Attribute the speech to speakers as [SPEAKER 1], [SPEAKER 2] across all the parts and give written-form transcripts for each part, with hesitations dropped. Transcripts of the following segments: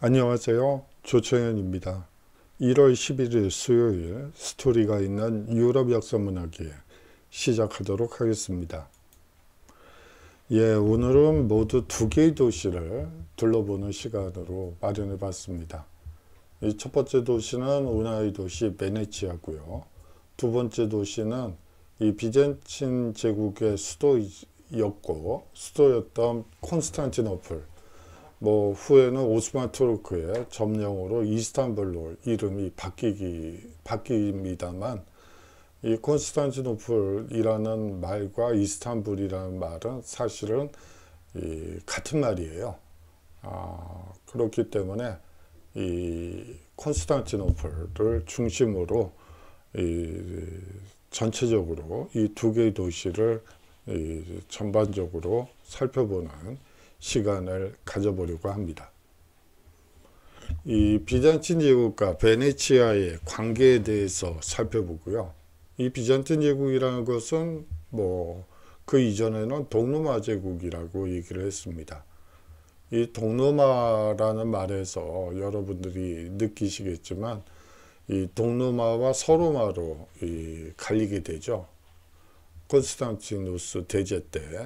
[SPEAKER 1] 안녕하세요. 조청현입니다. 1월 11일 수요일 스토리가 있는 유럽 역사문화기 시작하도록 하겠습니다. 오늘은 모두 두 개의 도시를 둘러보는 시간으로 마련해 봤습니다. 첫 번째 도시는 운하의 도시 베네치아고요. 두 번째 도시는 이 비잔틴 제국의 수도였던 콘스탄티노플, 후에는 오스만 투르크의 점령으로 이스탄불로 이름이 바뀝니다만, 이 콘스탄티노플이라는 말과 이스탄불이라는 말은 사실은 같은 말이에요. 그렇기 때문에 이 콘스탄티노플을 중심으로 전체적으로 이 두 개의 도시를 전반적으로 살펴보는 시간을 가져보려고 합니다. 이 비잔틴 제국과 베네치아의 관계에 대해서 살펴보고요. 이 비잔틴 제국이라는 것은 그 이전에는 동로마 제국이라고 얘기를 했습니다. 이 동로마라는 말에서 여러분들이 느끼시겠지만 이 동로마와 서로마로 갈리게 되죠. 콘스탄티누스 대제 때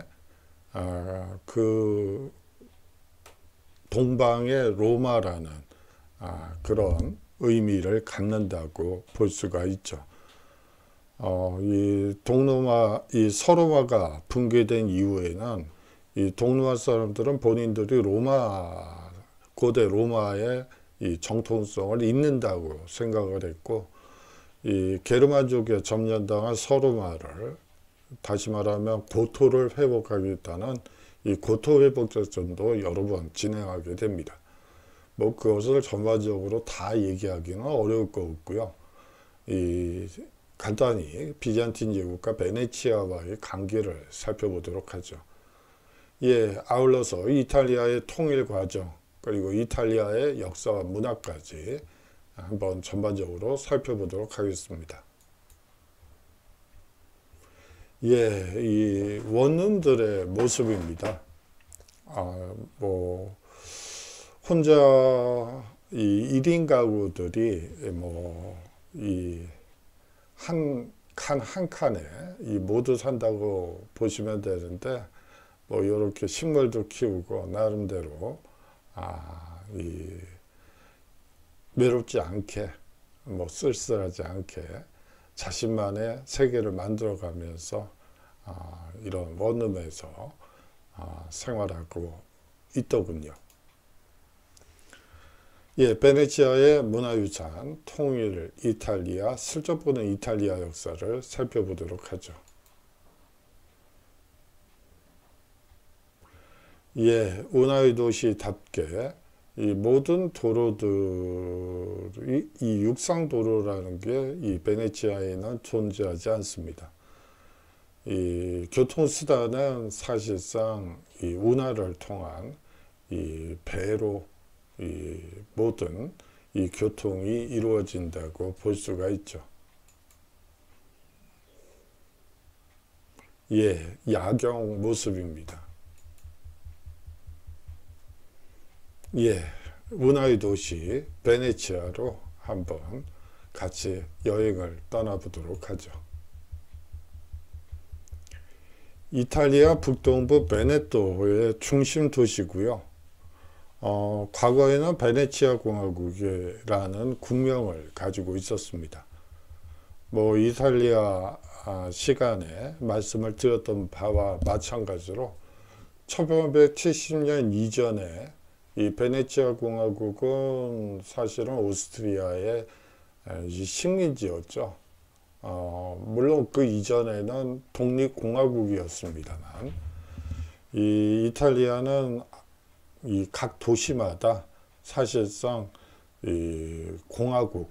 [SPEAKER 1] 그 동방의 로마라는 그런 의미를 갖는다고 볼 수가 있죠. 이 서로마가 붕괴된 이후에는 이 동로마 사람들은 본인들이 고대 로마의 이 정통성을 잇는다고 생각을 했고, 이 게르만족에 점령당한 서로마를 다시 말하면 고토를 회복하겠다는 이 고토 회복 작전도 여러 번 진행하게 됩니다. 그것을 전반적으로 다 얘기하기는 어려울 것 같고요. 간단히 비잔틴 제국과 베네치아와의 관계를 살펴보도록 하죠. 아울러서 이탈리아의 통일 과정, 그리고 이탈리아의 역사와 문화까지 한번 전반적으로 살펴보도록 하겠습니다. 이 원룸들의 모습입니다. 혼자 이 1인 가구들이 한 칸에 모두 산다고 보시면 되는데, 이렇게 식물도 키우고 나름대로 외롭지 않게 쓸쓸하지 않게 자신만의 세계를 만들어가면서 이런 원룸에서 생활하고 있더군요. 베네치아의 문화유산, 통일, 이탈리아, 슬쩍 보는 이탈리아 역사를 살펴보도록 하죠. 운하의 도시답게 이 모든 도로들이 이 육상도로라는 게 이 베네치아에는 존재하지 않습니다. 이 교통수단은 사실상 이 운하를 통한 이 배로 이 모든 이 교통이 이루어진다고 볼 수가 있죠. 야경 모습입니다. 운하의 도시 베네치아로 한번 같이 여행을 떠나보도록 하죠. 이탈리아 북동부 베네토의 중심 도시고요. 과거에는 베네치아 공화국이라는 국명을 가지고 있었습니다. 이탈리아 시간에 말씀을 드렸던 바와 마찬가지로 1570년 이전에 이 베네치아 공화국은 사실은 오스트리아의 식민지였죠. 물론 그 이전에는 독립공화국이었습니다만, 이 이탈리아는 이 각 도시마다 사실상 이 공화국,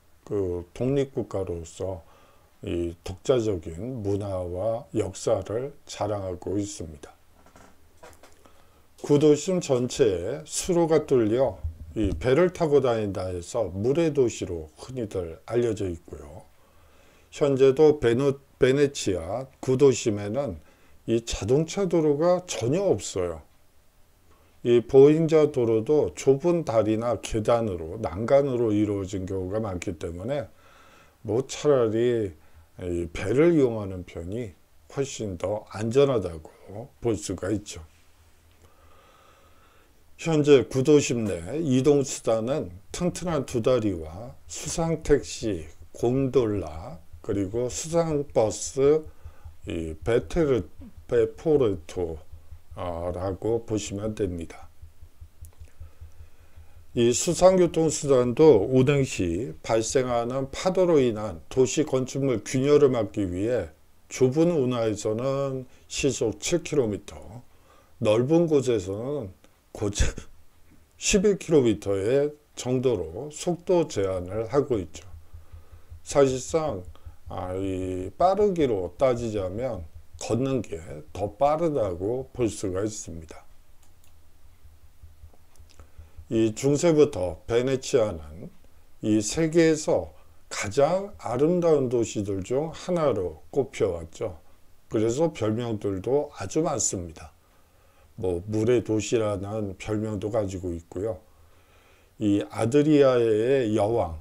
[SPEAKER 1] 독립국가로서 이 독자적인 문화와 역사를 자랑하고 있습니다. 구도심 전체에 수로가 뚫려 이 배를 타고 다닌다 해서 물의 도시로 흔히들 알려져 있고요. 현재도 베네치아 구도심에는 이 자동차 도로가 전혀 없어요. 이 보행자 도로도 좁은 다리나 계단으로 난간으로 이루어진 경우가 많기 때문에 뭐 차라리 이 배를 이용하는 편이 훨씬 더 안전하다고 볼 수가 있죠. 현재 구도심 내 이동수단은 튼튼한 두 다리와 수상택시, 곤돌라, 그리고 수상버스, 이 베포르토라고 보시면 됩니다. 이 수상교통수단도 운행 시 발생하는 파도로 인한 도시 건축물 균열을 막기 위해 좁은 운하에서는 시속 7km, 넓은 곳에서는 11km의 정도로 속도 제한을 하고 있죠. 사실상 이 빠르기로 따지자면 걷는 게 더 빠르다고 볼 수가 있습니다. 이 중세부터 베네치아는 이 세계에서 가장 아름다운 도시들 중 하나로 꼽혀왔죠. 그래서 별명들도 아주 많습니다. 뭐 물의 도시라는 별명도 가지고 있고요. 이 아드리아의 여왕,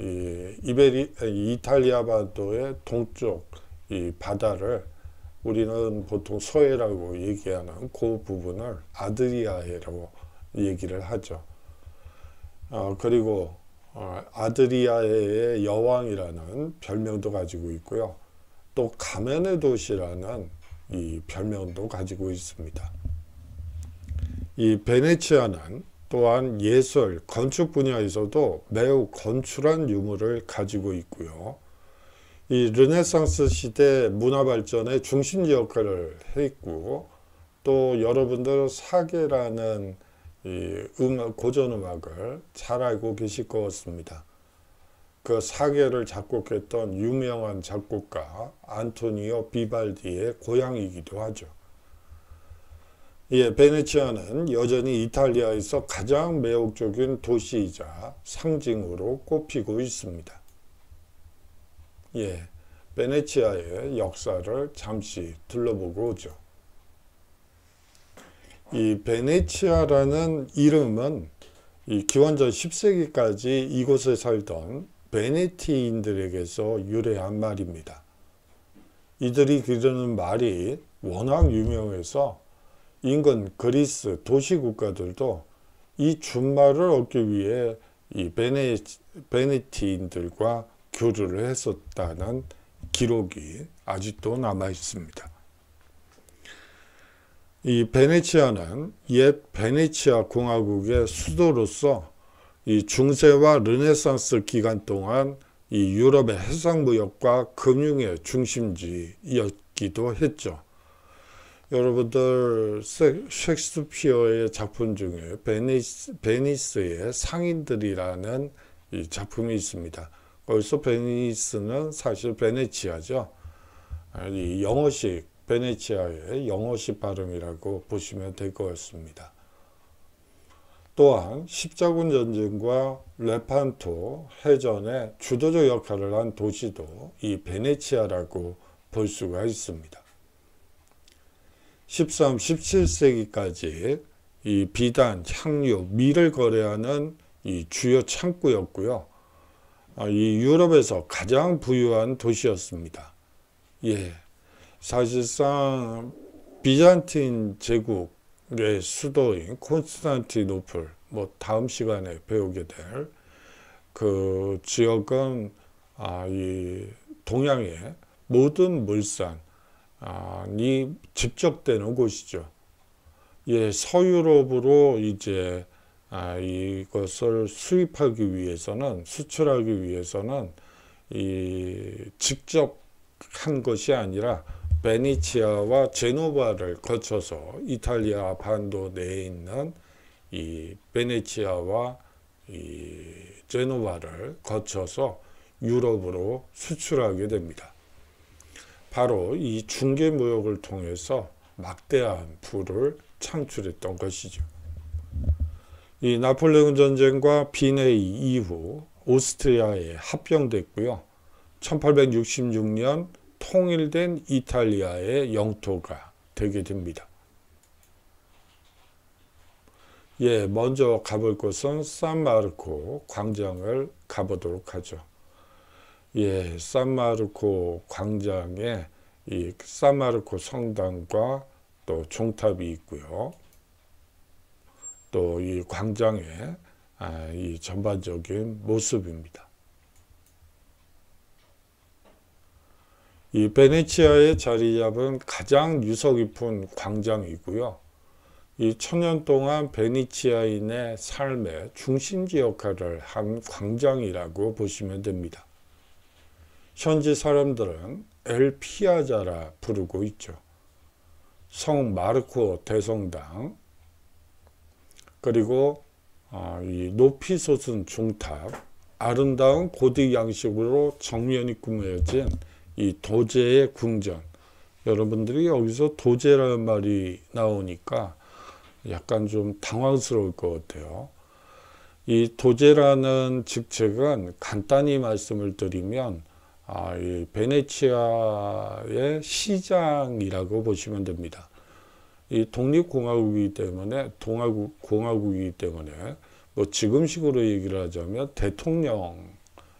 [SPEAKER 1] 이탈리아 반도의 동쪽 이 바다를 우리는 보통 서해라고 얘기하는 그 부분을 아드리아해라고 얘기를 하죠. 그리고 아드리아해의 여왕이라는 별명도 가지고 있고요. 또 가면의 도시라는 이 별명도 가지고 있습니다. 이 베네치아는 또한 예술, 건축 분야에서도 매우 건출한 유물을 가지고 있고요. 이 르네상스 시대 문화 발전의 중심 역할을 했고, 또 여러분들 사계라는 이 고전 음악을 잘 알고 계실 것 같습니다. 그 사계를 작곡했던 유명한 작곡가 안토니오 비발디의 고향이기도 하죠. 예, 베네치아는 여전히 이탈리아에서 가장 매혹적인 도시이자 상징으로 꼽히고 있습니다. 예, 베네치아의 역사를 잠시 둘러보고 오죠. 이 베네치아라는 이름은 이 기원전 10세기까지 이곳에 살던 베네티인들에게서 유래한 말입니다. 이들이 기르는 말이 워낙 유명해서 인근 그리스 도시국가들도 이 준말을 얻기 위해 이 베네티인들과 교류를 했었다는 기록이 아직도 남아 있습니다. 이 베네치아는 옛 베네치아 공화국의 수도로서 이 중세와 르네상스 기간 동안 이 유럽의 해상무역과 금융의 중심지였기도 했죠. 여러분들 셰익스피어의 작품 중에 베니스의 상인들이라는 이 작품이 있습니다. 거기서 베니스는 사실 베네치아죠. 이 영어식 베네치아의 영어식 발음이라고 보시면 될 것 같습니다. 또한 십자군 전쟁과 레판토 해전의 주도적 역할을 한 도시도 이 베네치아라고 볼 수가 있습니다. 13, 17세기까지 이 비단, 향료, 밀을 거래하는 이 주요 창구였고요. 이 유럽에서 가장 부유한 도시였습니다. 예, 사실상 비잔틴 제국의 수도인 콘스탄티노플, 뭐 다음 시간에 배우게 될 그 지역은 이 동양의 모든 물산이 집적되는 곳이죠. 예, 서유럽으로 이제 이것을 수입하기 위해서는, 수출하기 위해서는 직접 한 것이 아니라 베네치아와 제노바를 거쳐서 이탈리아 반도 내에 있는 이 베네치아와 이 제노바를 거쳐서 유럽으로 수출하게 됩니다. 바로 이 중개무역을 통해서 막대한 부를 창출했던 것이죠. 이 나폴레옹 전쟁과 비내이 이후 오스트리아에 합병됐고요. 1866년 통일된 이탈리아의 영토가 되게 됩니다. 예, 먼저 가볼 곳은 산마르코 광장을 가보도록 하죠. 예, 산마르코 광장에 이 산마르코 성당과 또 종탑이 있고요. 또 이 광장의 이 전반적인 모습입니다. 이 베네치아에 자리 잡은 가장 유서 깊은 광장이고요. 이 천년 동안 베네치아인의 삶의 중심지 역할을 한 광장이라고 보시면 됩니다. 현지 사람들은 엘 피아자라 부르고 있죠. 성 마르코 대성당, 그리고 이 높이 솟은 중탑, 아름다운 고딕 양식으로 정면이 꾸며진 이 도제의 궁전. 여러분들이 여기서 도제라는 말이 나오니까 약간 좀 당황스러울 것 같아요. 이 도제라는 직책은 간단히 말씀을 드리면 이 베네치아의 시장이라고 보시면 됩니다. 이 독립공화국이기 때문에 공화국이기 때문에 뭐 지금식으로 얘기를 하자면 대통령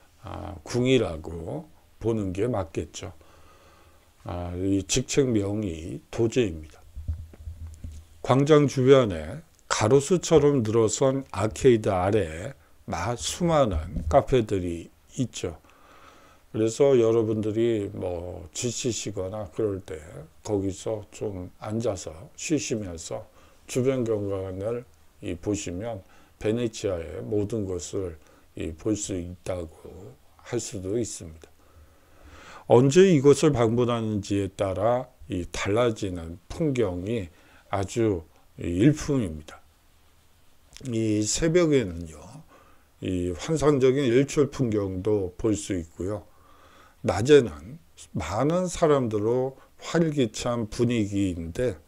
[SPEAKER 1] 궁이라고 보는 게 맞겠죠. 이 직책명이 도제입니다. 광장 주변에 가로수처럼 늘어선 아케이드 아래에 수많은 카페들이 있죠. 그래서 여러분들이 뭐 지치시거나 그럴 때 거기서 좀 앉아서 쉬시면서 주변 경관을 보시면 베네치아의 모든 것을 볼 수 있다고 할 수도 있습니다. 언제 이곳을 방문하는지에 따라 이 달라지는 풍경이 아주 일품입니다. 이 새벽에는요, 이 환상적인 일출 풍경도 볼 수 있고요. 낮에는 많은 사람들로 활기찬 분위기인데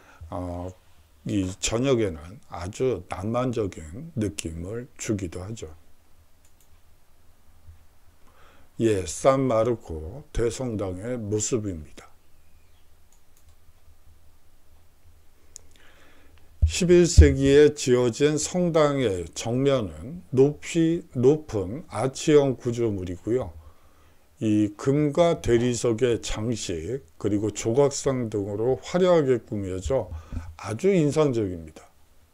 [SPEAKER 1] 이 저녁에는 아주 낭만적인 느낌을 주기도 하죠. 예, 산마르코 대성당의 모습입니다. 11세기에 지어진 성당의 정면은 높은 아치형 구조물이고요. 이 금과 대리석의 장식, 그리고 조각상 등으로 화려하게 꾸며져 아주 인상적입니다.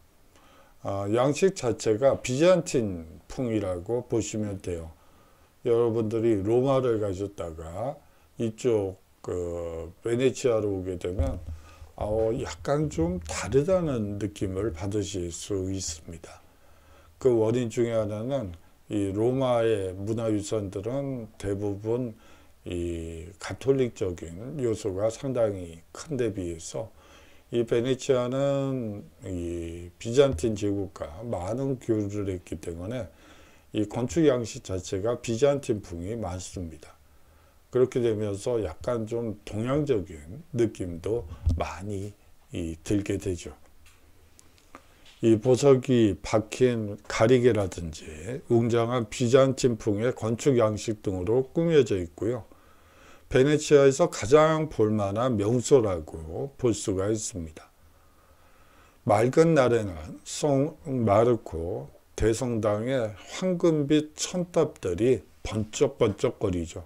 [SPEAKER 1] 양식 자체가 비잔틴풍이라고 보시면 돼요. 여러분들이 로마를 가셨다가 이쪽 베네치아로 오게 되면 약간 좀 다르다는 느낌을 받으실 수 있습니다. 그 원인 중에 하나는 이 로마의 문화유산들은 대부분 이 가톨릭적인 요소가 상당히 큰 데 비해서 이 베네치아는 이 비잔틴 제국과 많은 교류를 했기 때문에 이 건축 양식 자체가 비잔틴풍이 많습니다. 그렇게 되면서 약간 좀 동양적인 느낌도 많이 들게 되죠. 이 보석이 박힌 가리개라든지 웅장한 비잔틴풍의 건축 양식 등으로 꾸며져 있고요. 베네치아에서 가장 볼만한 명소라고 볼 수가 있습니다. 맑은 날에는 성 마르코 대성당의 황금빛 천탑들이 번쩍번쩍거리죠.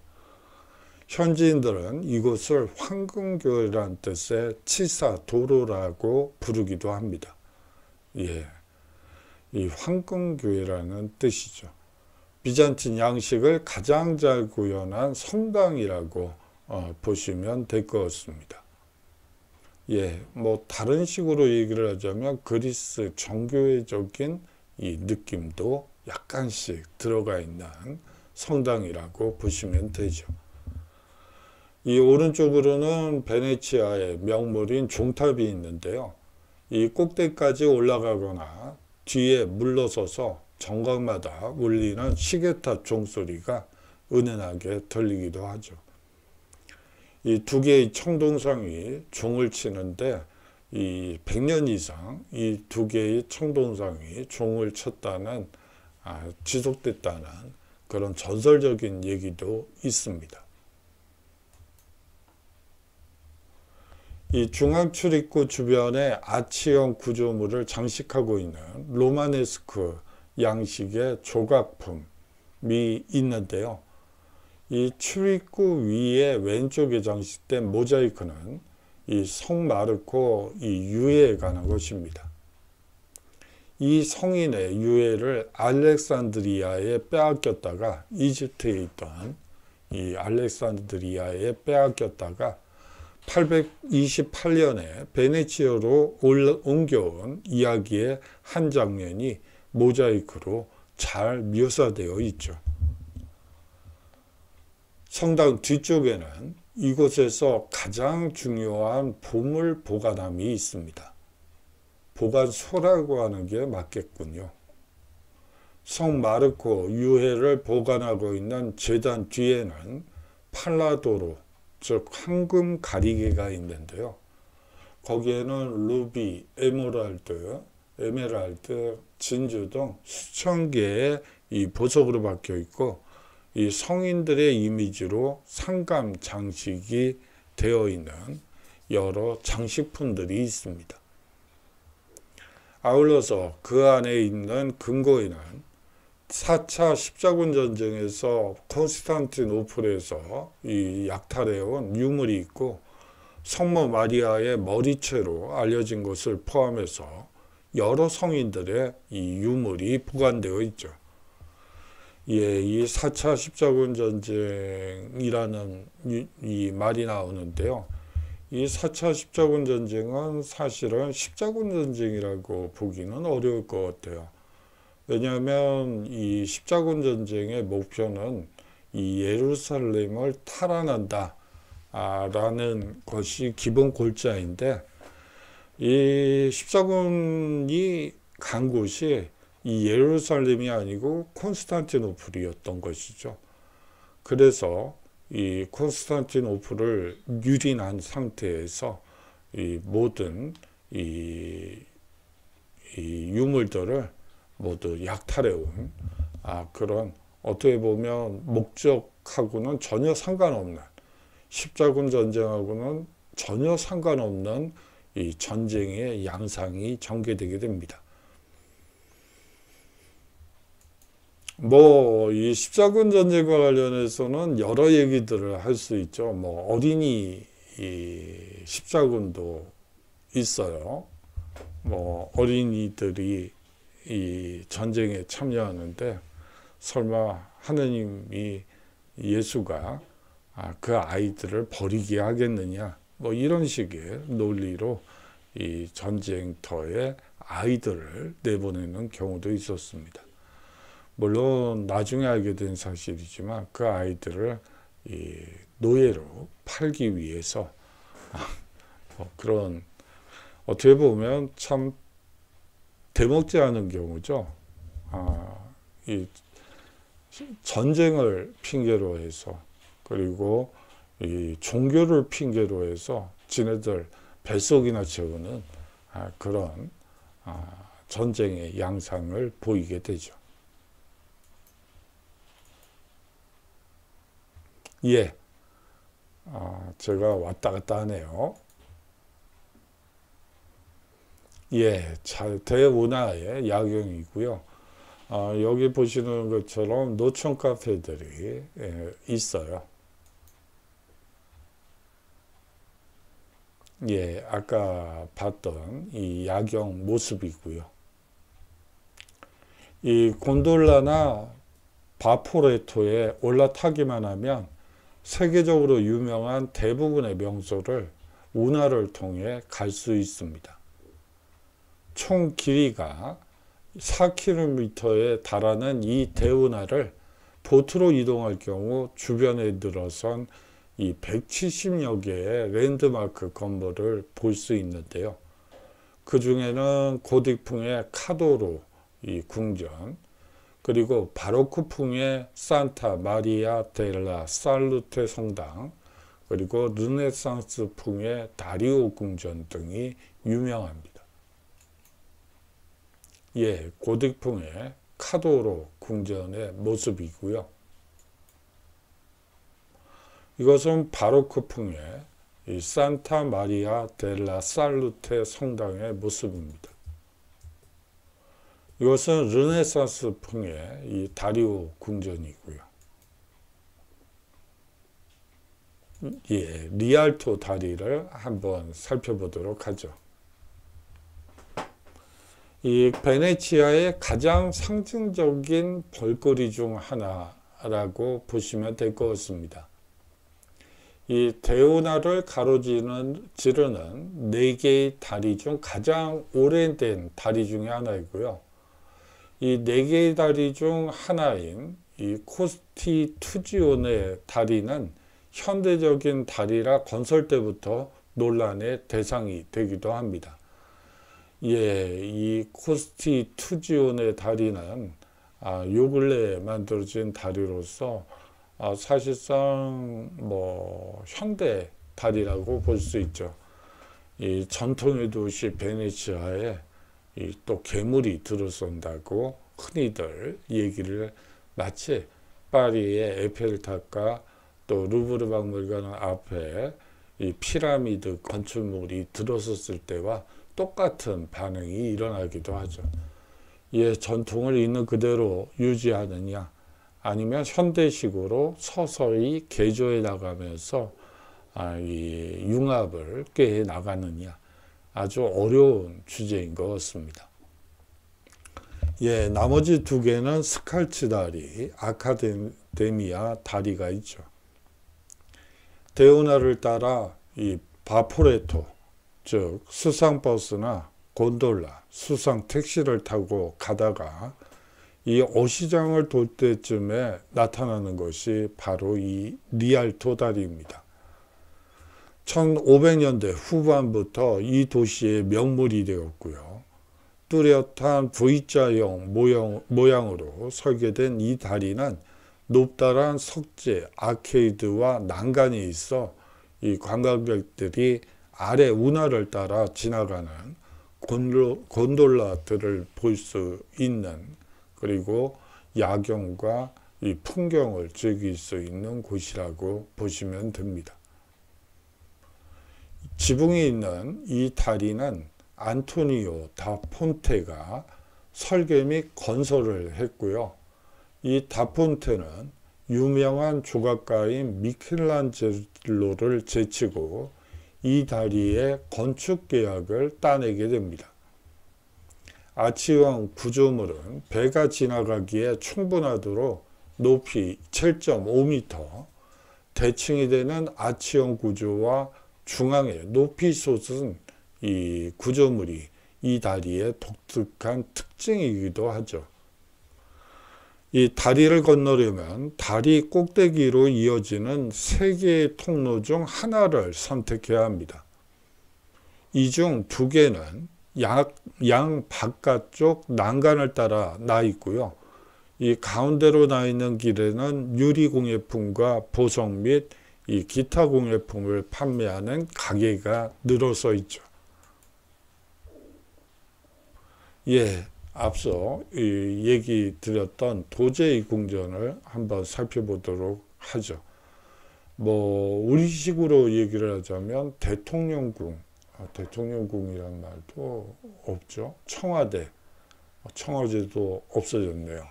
[SPEAKER 1] 현지인들은 이곳을 황금교회라는 뜻의 치사도로라고 부르기도 합니다. 예, 이 황금교회라는 뜻이죠. 비잔틴 양식을 가장 잘 구현한 성당이라고 보시면 될 것 같습니다. 예, 뭐 다른 식으로 얘기를 하자면 그리스 정교회적인 이 느낌도 약간씩 들어가 있는 성당이라고 보시면 되죠. 이 오른쪽으로는 베네치아의 명물인 종탑이 있는데요. 이 꼭대기까지 올라가거나 뒤에 물러서서 정각마다 울리는 시계탑 종소리가 은은하게 들리기도 하죠. 이 두 개의 청동상이 종을 치는데 이 100년 이상 이 두 개의 청동상이 종을 쳤다는 지속됐다는 그런 전설적인 얘기도 있습니다. 이 중앙 출입구 주변에 아치형 구조물을 장식하고 있는 로마네스크 양식의 조각품이 있는데요. 이 출입구 위에 왼쪽에 장식된 모자이크는 이 성 마르코 이 유해에 관한 것입니다. 이 성인의 유해를 알렉산드리아에 빼앗겼다가 이집트에 있던 이 알렉산드리아에 빼앗겼다가 828년에 베네치아로 옮겨온 이야기의 한 장면이 모자이크로 잘 묘사되어 있죠. 성당 뒤쪽에는 이곳에서 가장 중요한 보물 보관함이 있습니다. 보관소라고 하는 게 맞겠군요. 성 마르코 유해를 보관하고 있는 제단 뒤에는 팔라도로, 즉 황금 가리개가 있는데요. 거기에는 루비, 에메랄드, 진주 등 수천 개의 이 보석으로 박혀 있고, 이 성인들의 이미지로 상감 장식이 되어 있는 여러 장식품들이 있습니다. 아울러서 그 안에 있는 금고에는 4차 십자군 전쟁에서 콘스탄티노플에서 이 약탈해온 유물이 있고, 성모 마리아의 머리채로 알려진 것을 포함해서 여러 성인들의 이 유물이 보관되어 있죠. 예, 이 4차 십자군 전쟁이라는 이 말이 나오는데요. 이 4차 십자군 전쟁은 사실은 십자군 전쟁이라고 보기는 어려울 것 같아요. 왜냐하면 이 십자군 전쟁의 목표는 이 예루살렘을 탈환한다 라는 것이 기본 골자인데, 이 십자군이 간 곳이 이 예루살렘이 아니고 콘스탄티노플이었던 것이죠. 그래서 이 콘스탄티노플을 유린한 상태에서 이 모든 이 유물들을 모두 약탈해온 그런, 어떻게 보면 목적하고는 전혀 상관없는, 십자군 전쟁하고는 전혀 상관없는 이 전쟁의 양상이 전개되게 됩니다. 이 십자군 전쟁과 관련해서는 여러 얘기들을 할 수 있죠. 어린이 십자군도 있어요. 어린이들이 이 전쟁에 참여하는데, 설마 하느님이, 예수가 그 아이들을 버리게 하겠느냐, 이런 식의 논리로 이 전쟁터에 아이들을 내보내는 경우도 있었습니다. 물론 나중에 알게 된 사실이지만 그 아이들을 이 노예로 팔기 위해서 그런, 어떻게 보면 참 대먹지 않은 경우죠. 이 전쟁을 핑계로 해서, 그리고 이 종교를 핑계로 해서 지네들 뱃속이나 채우는 그런 전쟁의 양상을 보이게 되죠. 예, 제가 왔다 갔다 하네요. 예, 대운하의 야경이고요. 여기 보시는 것처럼 노천 카페들이 있어요. 예, 아까 봤던 이 야경 모습이고요. 이 곤돌라나 바포레토에 올라타기만 하면 세계적으로 유명한 대부분의 명소를 운하를 통해 갈 수 있습니다. 총 길이가 4km에 달하는 이 대운하를 보트로 이동할 경우 주변에 들어선 이 170여 개의 랜드마크 건물을 볼 수 있는데요. 그 중에는 고딕풍의 카도로 이 궁전, 그리고 바로크풍의 산타 마리아 델라 살루테 성당, 그리고 르네상스풍의 다리오 궁전 등이 유명합니다. 예, 고딕풍의 카도로 궁전의 모습이고요. 이것은 바로크풍의 이 산타 마리아 델라 살루테 성당의 모습입니다. 이것은 르네상스풍의 이 다리오 궁전이고요. 예, 리알토 다리를 한번 살펴보도록 하죠. 이 베네치아의 가장 상징적인 볼거리 중 하나라고 보시면 될 것 같습니다. 이 데오나를 가로지르는 4개의 다리 중 가장 오래된 다리 중에 하나이고요. 이 4개의 다리 중 하나인 이 코스티투지오네 다리는 현대적인 다리라 건설 때부터 논란의 대상이 되기도 합니다. 예, 이 코스티투지오네 다리는 요 근래에 만들어진 다리로서 사실상 현대 다리라고 볼 수 있죠. 이 전통의 도시 베네치아에 또 괴물이 들어선다고 흔히들 얘기를 마치 파리의 에펠탑과 또 루브르 박물관 앞에 이 피라미드 건축물이 들어섰을 때와 똑같은 반응이 일어나기도 하죠. 예, 전통을 있는 그대로 유지하느냐 아니면 현대식으로 서서히 개조해 나가면서 이 융합을 꾀해 나가느냐 아주 어려운 주제인 것 같습니다. 예, 나머지 2개는 스칼츠 다리, 아카데미아 다리가 있죠. 데오나를 따라 이 바포레토, 즉 수상버스나 곤돌라, 수상 택시를 타고 가다가 이 어시장을 돌 때쯤에 나타나는 것이 바로 이 리알토 다리입니다. 1500년대 후반부터 이 도시의 명물이 되었고요. 뚜렷한 V자형 모양으로 설계된 이 다리는 높다란 석재, 아케이드와 난간이 있어 이 관광객들이 아래 운하를 따라 지나가는 곤돌라들을 볼 수 있는, 그리고 야경과 이 풍경을 즐길 수 있는 곳이라고 보시면 됩니다. 지붕이 있는 이 다리는 안토니오 다 폰테가 설계 및 건설을 했고요. 이 다 폰테는 유명한 조각가인 미켈란젤로를 제치고 이 다리의 건축 계약을 따내게 됩니다. 아치형 구조물은 배가 지나가기에 충분하도록 높이 7.5m, 대칭이 되는 아치형 구조와 중앙에 높이 솟은 이 구조물이 이 다리의 독특한 특징이기도 하죠. 이 다리를 건너려면 다리 꼭대기로 이어지는 3개의 통로 중 하나를 선택해야 합니다. 이 중 2개는 양 바깥쪽 난간을 따라 나 있고요. 이 가운데로 나 있는 길에는 유리공예품과 보석 및 이 기타 공예품을 판매하는 가게가 늘어서 있죠. 예, 앞서 얘기 드렸던 도제이 궁전을 한번 살펴보도록 하죠. 우리식으로 얘기를 하자면 대통령궁, 대통령궁이란 말도 없죠. 청와대, 청와대도 없어졌네요.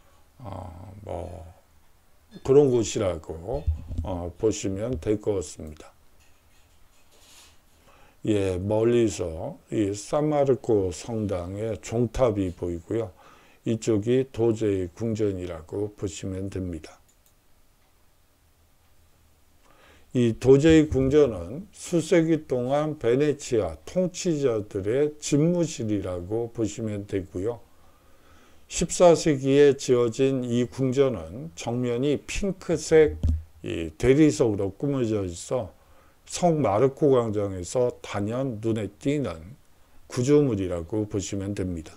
[SPEAKER 1] 그런 곳이라고 보시면 될 것 같습니다. 예, 멀리서 이 산마르코 성당의 종탑이 보이고요. 이쪽이 도제이 궁전이라고 보시면 됩니다. 이 도제이 궁전은 수세기 동안 베네치아 통치자들의 집무실이라고 보시면 되고요. 14세기에 지어진 이 궁전은 정면이 핑크색 대리석으로 꾸며져 있어 성 마르코 광장에서 단연 눈에 띄는 구조물이라고 보시면 됩니다.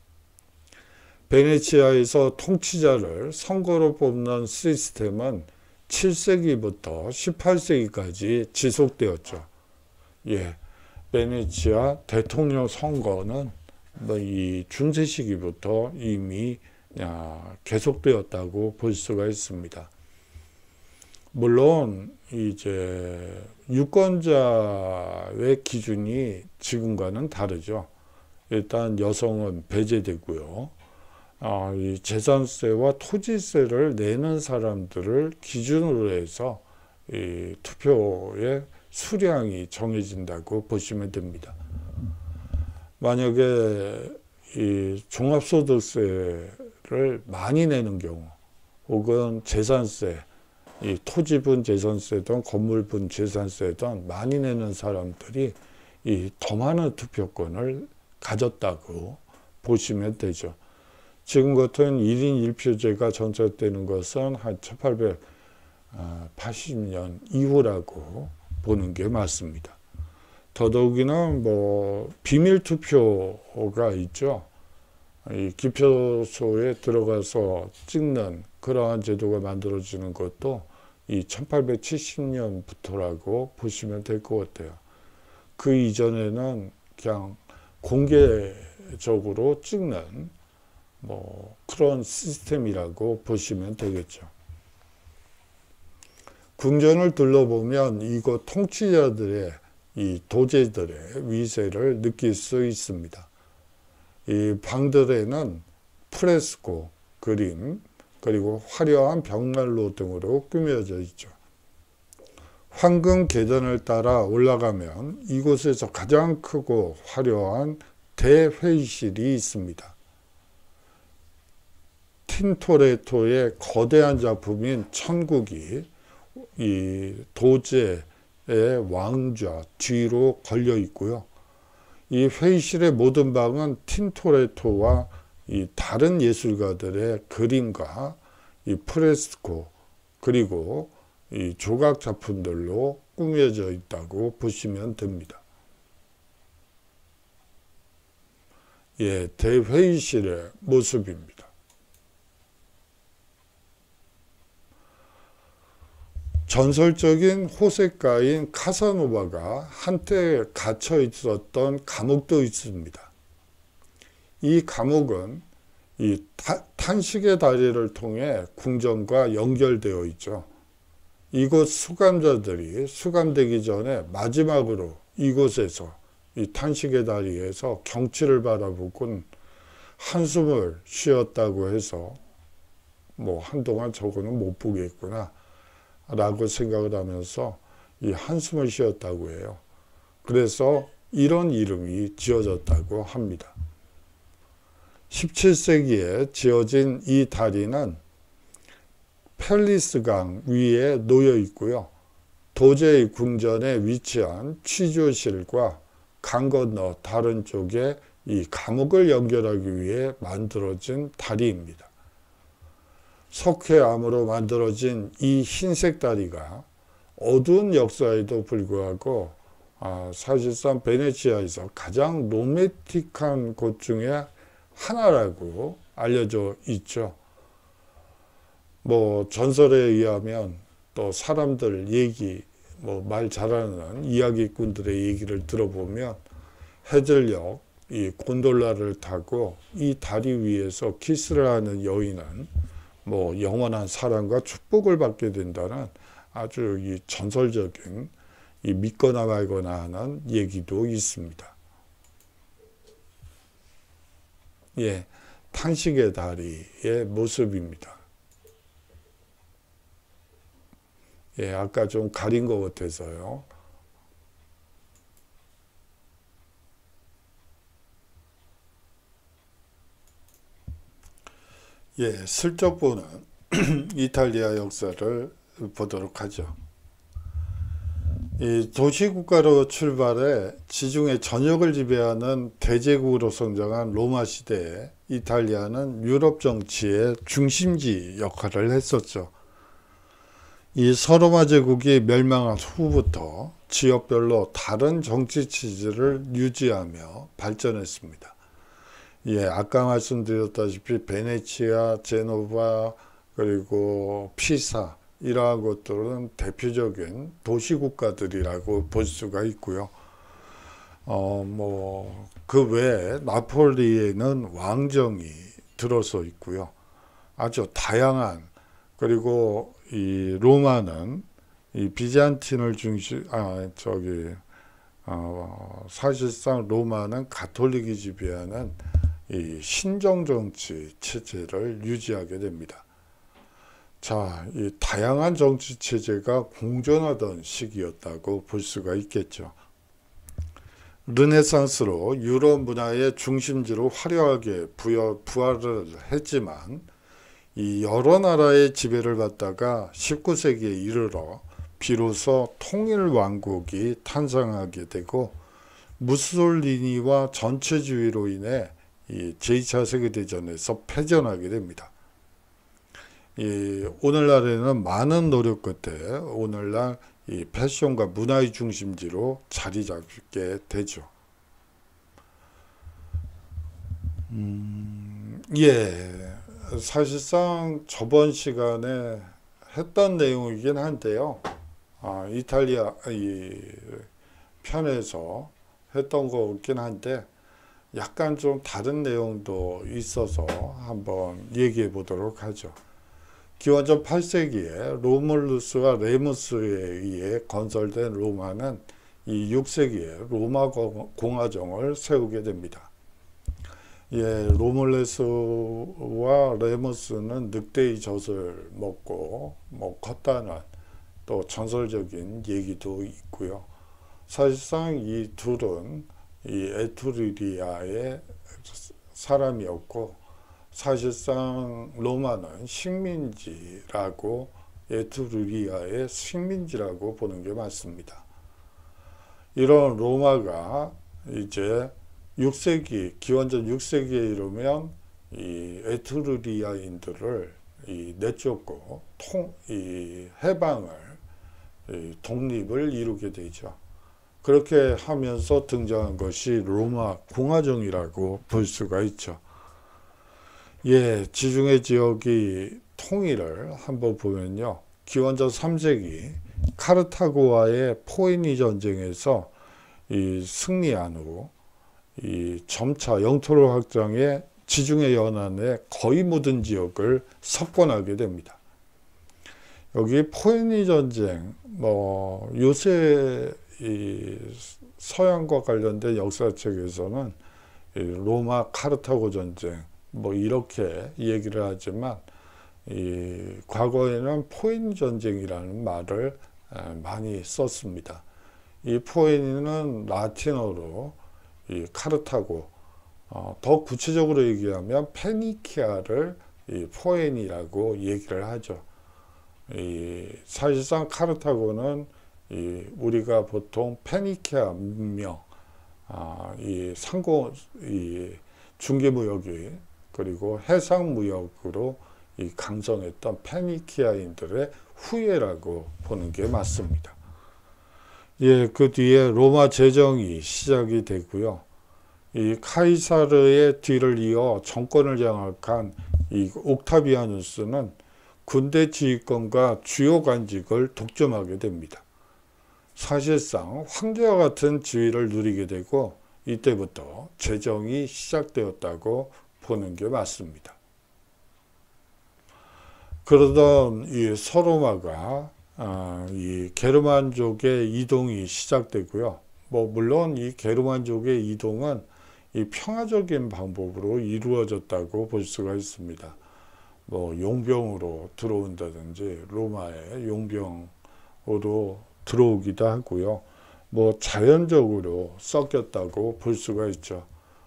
[SPEAKER 1] 베네치아에서 통치자를 선거로 뽑는 시스템은 7세기부터 18세기까지 지속되었죠. 예, 베네치아 대통령 선거는 이 중세 시기부터 이미 계속되었다고 볼 수가 있습니다. 물론 이제 유권자의 기준이 지금과는 다르죠. 일단 여성은 배제되고요. 이 재산세와 토지세를 내는 사람들을 기준으로 해서 이 투표의 수량이 정해진다고 보시면 됩니다. 만약에 이 종합소득세를 많이 내는 경우, 혹은 재산세, 이 토지분 재산세든 건물분 재산세든 많이 내는 사람들이 이 더 많은 투표권을 가졌다고 보시면 되죠. 지금 같은 1인 1표제가 전착되는 것은 한 1880년 이후라고 보는 게 맞습니다. 더더욱이나 뭐 비밀투표가 있죠. 이 기표소에 들어가서 찍는 그러한 제도가 만들어지는 것도 이 1870년부터라고 보시면 될 것 같아요. 그 이전에는 그냥 공개적으로 찍는 뭐 그런 시스템이라고 보시면 되겠죠. 궁전을 둘러보면 이곳 통치자들의 이 도제들의 위세를 느낄 수 있습니다. 이 방들에는 프레스코, 그림, 그리고 화려한 벽난로 등으로 꾸며져 있죠. 황금 계단을 따라 올라가면 이곳에서 가장 크고 화려한 대회의실이 있습니다. 틴토레토의 거대한 작품인 천국이 이 도제의 왕좌 뒤로 걸려 있고요. 이 회의실의 모든 방은 틴토레토와 이 다른 예술가들의 그림과 이 프레스코 그리고 이 조각 작품들로 꾸며져 있다고 보시면 됩니다. 예, 대회의실의 모습입니다. 전설적인 호색가인 카사노바가 한때 갇혀 있었던 감옥도 있습니다. 이 감옥은 이 탄식의 다리를 통해 궁전과 연결되어 있죠. 이곳 수감자들이 수감되기 전에 마지막으로 이곳에서 이 탄식의 다리에서 경치를 바라보곤 한숨을 쉬었다고 해서 뭐 한동안 저거는 못 보겠구나 라고 생각을 하면서 이 한숨을 쉬었다고 해요. 그래서 이런 이름이 지어졌다고 합니다. 17세기에 지어진 이 다리는 펠리스강 위에 놓여 있고요. 도제의 궁전에 위치한 취조실과 강 건너 다른 쪽에 이 감옥을 연결하기 위해 만들어진 다리입니다. 석회암으로 만들어진 이 흰색 다리가 어두운 역사에도 불구하고 사실상 베네치아에서 가장 로맨틱한 곳 중에 하나라고 알려져 있죠. 뭐 전설에 의하면 또 사람들 얘기, 뭐 말 잘하는 이야기꾼들의 얘기를 들어보면 해질녘 이 곤돌라를 타고 이 다리 위에서 키스를 하는 여인은 뭐 영원한 사랑과 축복을 받게 된다는 아주 이 전설적인 이 믿거나 말거나 하는 얘기도 있습니다. 예, 탄식의 다리의 모습입니다. 예, 아까 좀 가린 것 같아서요. 예, 슬쩍 보는 이탈리아 역사를 보도록 하죠. 이 도시국가로 출발해 지중해 전역을 지배하는 대제국으로 성장한 로마 시대에 이탈리아는 유럽 정치의 중심지 역할을 했었죠. 이 서로마 제국이 멸망한 후부터 지역별로 다른 정치 체제를 유지하며 발전했습니다. 예, 아까 말씀드렸다시피 베네치아, 제노바, 그리고 피사 이러한 것들은 대표적인 도시국가들이라고 볼 수가 있고요. 그 외에 나폴리에는 왕정이 들어서 있고요. 아주 다양한 그리고 이 로마는 이 비잔틴을 사실상 로마는 가톨릭이 지배하는 이 신정정치 체제를 유지하게 됩니다. 자, 이 다양한 정치 체제가 공존하던 시기였다고 볼 수가 있겠죠. 르네상스로 유럽 문화의 중심지로 화려하게 부활을 했지만 이 여러 나라의 지배를 받다가 19세기에 이르러 비로소 통일 왕국이 탄생하게 되고 무솔리니와 전체주의로 인해 이 제2차 세계대전에서 패전하게 됩니다. 오늘날에는 많은 노력 끝에 오늘날 이 패션과 문화의 중심지로 자리 잡게 되죠. 사실상 저번 시간에 했던 내용이긴 한데요. 이탈리아 이 편에서 했던 거긴 한데 약간 좀 다른 내용도 있어서 한번 얘기해 보도록 하죠. 기원전 8세기에 로물루스와 레무스에 의해 건설된 로마는 이 6세기에 로마 공화정을 세우게 됩니다. 로물루스와 레무스는 늑대의 젖을 먹고 컸다는 또 전설적인 얘기도 있고요. 사실상 이 둘은 이 에투리아의 사람이었고 사실상 로마는 식민지라고 에투리아의 식민지라고 보는 게 맞습니다. 이런 로마가 이제 6세기 기원전 6세기에 이르면 이 에투리아인들을 내쫓고 해방을 독립을 이루게 되죠. 그렇게 하면서 등장한 것이 로마 공화정이라고 볼 수가 있죠. 지중해 지역의 통일을 한번 보면요. 기원전 3세기 카르타고와의 포에니 전쟁에서 승리한 후 점차 영토를 확장해 지중해 연안의 거의 모든 지역을 석권하게 됩니다. 여기 포에니 전쟁, 요새 서양과 관련된 역사책에서는 로마 카르타고 전쟁 이렇게 얘기를 하지만 과거에는 포에니 전쟁이라는 말을 많이 썼습니다. 이 포에니는 라틴어로 카르타고, 더 구체적으로 얘기하면 페니키아를 포에니라고 얘기를 하죠. 사실상 카르타고는 우리가 보통 페니키아 문명, 중개무역이 그리고 해상무역으로 강성했던 페니키아인들의 후예라고 보는 게 맞습니다. 그 뒤에 로마 제정이 시작이 되고요. 이 카이사르의 뒤를 이어 정권을 장악한 옥타비아누스는 군대 지휘권과 주요 관직을 독점하게 됩니다. 사실상 황제와 같은 지위를 누리게 되고 이때부터 제정이 시작되었다고 보는 게 맞습니다. 그러던 이 서로마가 이 게르만족의 이동이 시작되고요. 물론 이 게르만족의 이동은 이 평화적인 방법으로 이루어졌다고 볼 수가 있습니다. 용병으로 들어온다든지 로마의 용병으로 들어오기도 하고요. 자연적으로 섞였다고 볼 수가 있죠.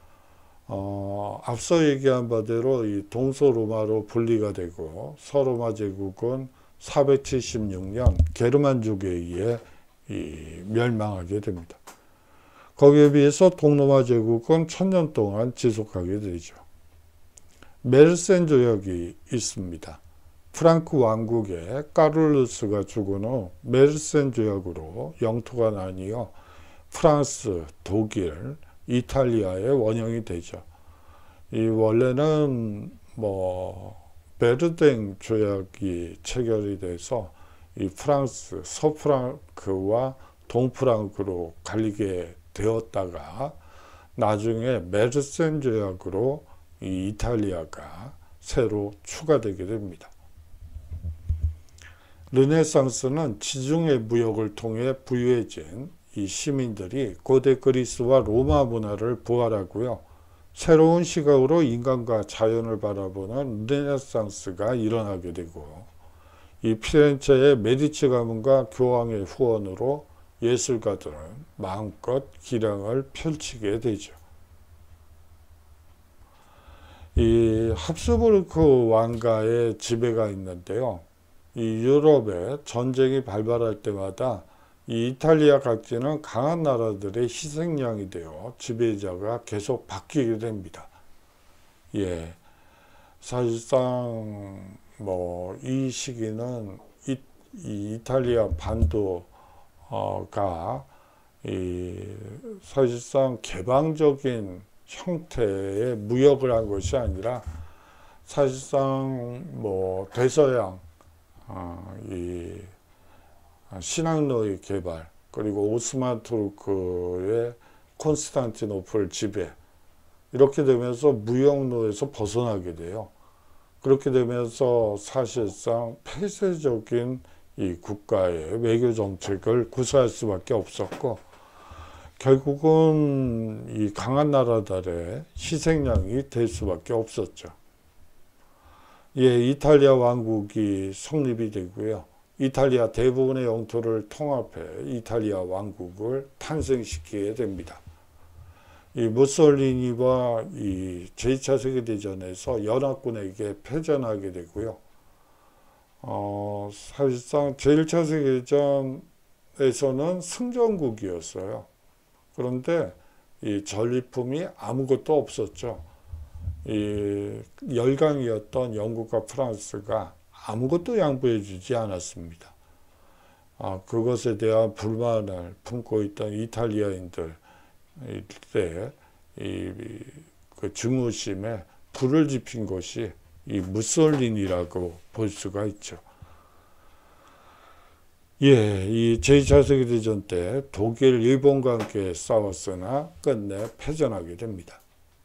[SPEAKER 1] 앞서 얘기한 바대로 이 동서로마로 분리가 되고 서로마 제국은 476년 게르만족에 의해 멸망하게 됩니다. 거기에 비해서 동로마 제국은 1000년 동안 지속하게 되죠. 메르센 조약이 있습니다. 프랑크 왕국의 까룰루스가 죽은 후 메르센 조약으로 영토가 나뉘어 프랑스, 독일, 이탈리아의 원형이 되죠. 원래는 베르댕 조약이 체결이 돼서 이 프랑스, 서프랑크와 동프랑크로 갈리게 되었다가 나중에 메르센 조약으로 이 이탈리아가 새로 추가되게 됩니다. 르네상스는 지중해 무역을 통해 부유해진 이 시민들이 고대 그리스와 로마 문화를 부활하고요. 새로운 시각으로 인간과 자연을 바라보는 르네상스가 일어나게 되고, 이 피렌체의 메디치 가문과 교황의 후원으로 예술가들은 마음껏 기량을 펼치게 되죠. 이 합스부르크 왕가의 지배가 있는데요. 이 유럽에 전쟁이 발발할 때마다 이 이탈리아 각지는 강한 나라들의 희생양이 되어 지배자가 계속 바뀌게 됩니다. 예, 사실상 이 시기는 이 이탈리아 반도가 사실상 개방적인 형태의 무역을 한 것이 아니라 사실상 대서양 이 신학로의 개발, 그리고 오스만 투르크의 콘스탄티노플 지배, 이렇게 되면서 무역로에서 벗어나게 돼요. 그렇게 되면서 사실상 폐쇄적인 이 국가의 외교 정책을 구사할 수밖에 없었고, 결국은 이 강한 나라들의 희생양이 될 수밖에 없었죠. 예, 이탈리아 왕국이 성립이 되고요. 이탈리아 대부분의 영토를 통합해 이탈리아 왕국을 탄생시키게 됩니다. 이 무솔리니와 이 제2차 세계대전에서 연합군에게 패전하게 되고요. 사실상 제1차 세계대전에서는 승전국이었어요. 그런데 이 전리품이 아무것도 없었죠. 이 열강이었던 영국과 프랑스가 아무것도 양보해 주지 않았습니다. 그것에 대한 불만을 품고 있던 이탈리아인들 때 그 증오심에 불을 지핀 것이 이 무솔리니라고 볼 수가 있죠. 예, 이 제2차 세계대전 때 독일, 일본과 함께 싸웠으나 끝내 패전하게 됩니다.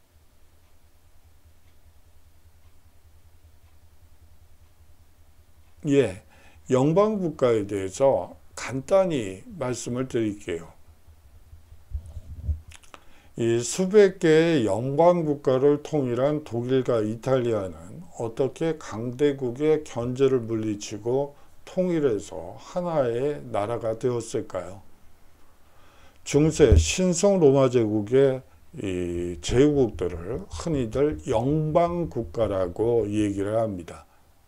[SPEAKER 1] 예, 영방국가에 대해서 간단히 말씀을 드릴게요. 이 수백 개의 영방국가를 통일한 독일과 이탈리아는 어떻게 강대국의 견제를 물리치고 통일해서 하나의 나라가 되었을까요? 중세 신성 로마 제국의 이 제국들을 흔히들 영방국가라고 얘기를 합니다.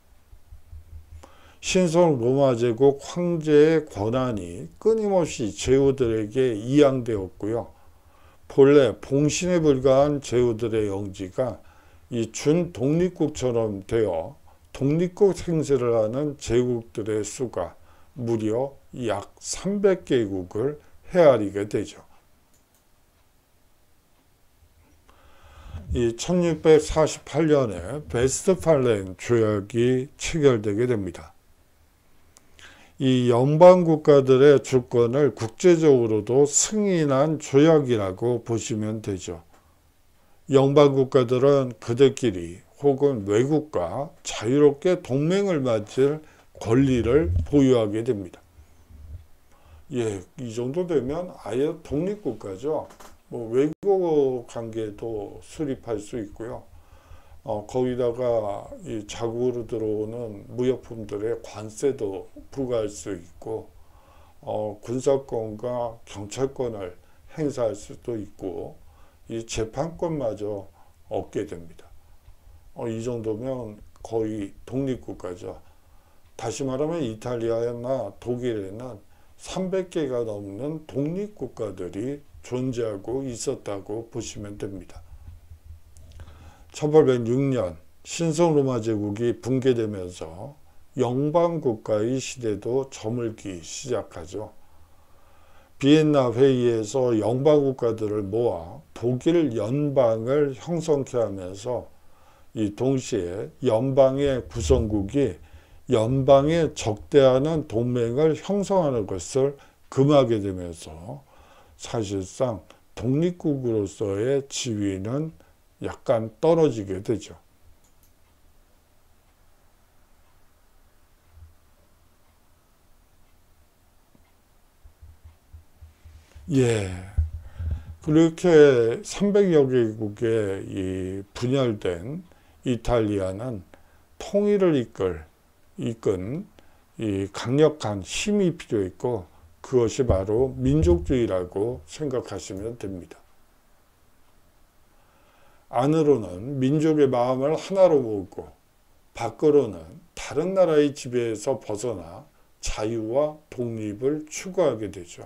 [SPEAKER 1] 신성 로마 제국 황제의 권한이 끊임없이 제후들에게 이양되었고요. 본래 봉신에 불과한 제후들의 영지가 이 준독립국처럼 되어 독립국 생세를 하는 제국들의 수가 무려 약 300개국을 헤아리게 되죠. 이 1648년에 베스트팔렌 조약이 체결되게 됩니다. 이 연방국가들의 주권을 국제적으로도 승인한 조약이라고 보시면 되죠. 연방국가들은 그들끼리 혹은 외국과 자유롭게 동맹을 맺을 권리를 보유하게 됩니다. 예, 이 정도 되면 아예 독립국가죠. 외국 관계도 수립할 수 있고요. 거기다가 이 자국으로 들어오는 무역품들의 관세도 부과할 수 있고, 군사권과 경찰권을 행사할 수도 있고, 이 재판권마저 얻게 됩니다. 이 정도면 거의 독립국가죠. 다시 말하면 이탈리아나 독일에는 300개가 넘는 독립국가들이 존재하고 있었다고 보시면 됩니다. 1806년 신성로마 제국이 붕괴되면서 영방국가의 시대도 저물기 시작하죠. 비엔나 회의에서 영방국가들을 모아 독일 연방을 형성케 하면서 이 동시에 연방의 구성국이 연방에 적대하는 동맹을 형성하는 것을 금하게 되면서 사실상 독립국으로서의 지위는 약간 떨어지게 되죠. 예. 그렇게 300여 개국에 이 분열된 이탈리아는 통일을 이끈 이 강력한 힘이 필요했고, 그것이 바로 민족주의라고 생각하시면 됩니다. 안으로는 민족의 마음을 하나로 모으고, 밖으로는 다른 나라의 지배에서 벗어나 자유와 독립을 추구하게 되죠.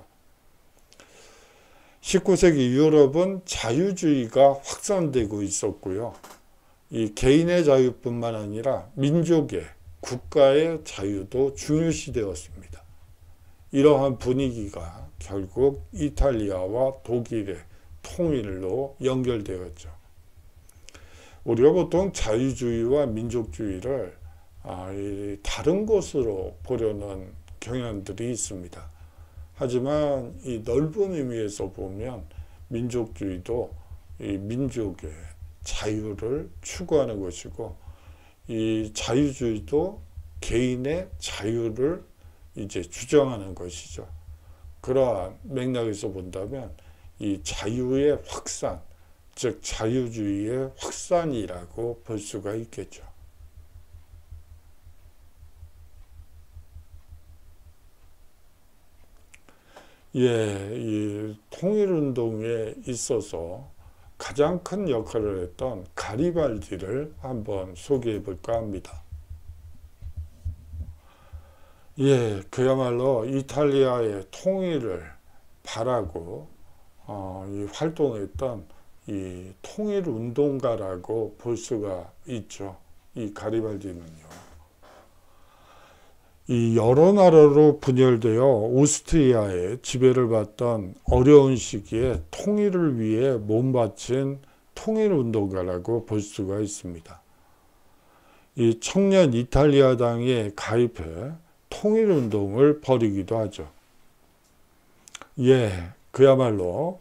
[SPEAKER 1] 19세기 유럽은 자유주의가 확산되고 있었고요. 이 개인의 자유뿐만 아니라 민족의, 국가의 자유도 중요시되었습니다. 이러한 분위기가 결국 이탈리아와 독일의 통일로 연결되었죠. 우리가 보통 자유주의와 민족주의를 다른 것으로 보려는 경향들이 있습니다. 하지만 이 넓은 의미에서 보면 민족주의도 이 민족의 자유를 추구하는 것이고, 이 자유주의도 개인의 자유를 이제 주장하는 것이죠. 그러한 맥락에서 본다면 이 자유의 확산, 즉 자유주의의 확산이라고 볼 수가 있겠죠. 예, 이 통일운동에 있어서 가장 큰 역할을 했던 가리발디를 한번 소개해 볼까 합니다. 예, 그야말로 이탈리아의 통일을 바라고 이 활동했던 이 통일운동가라고 볼 수가 있죠. 이 가리발디는요. 이 여러 나라로 분열되어 오스트리아의 지배를 받던 어려운 시기에 통일을 위해 몸바친 통일운동가라고 볼 수가 있습니다. 이 청년 이탈리아당에 가입해 통일운동을 벌이기도 하죠. 예, 그야말로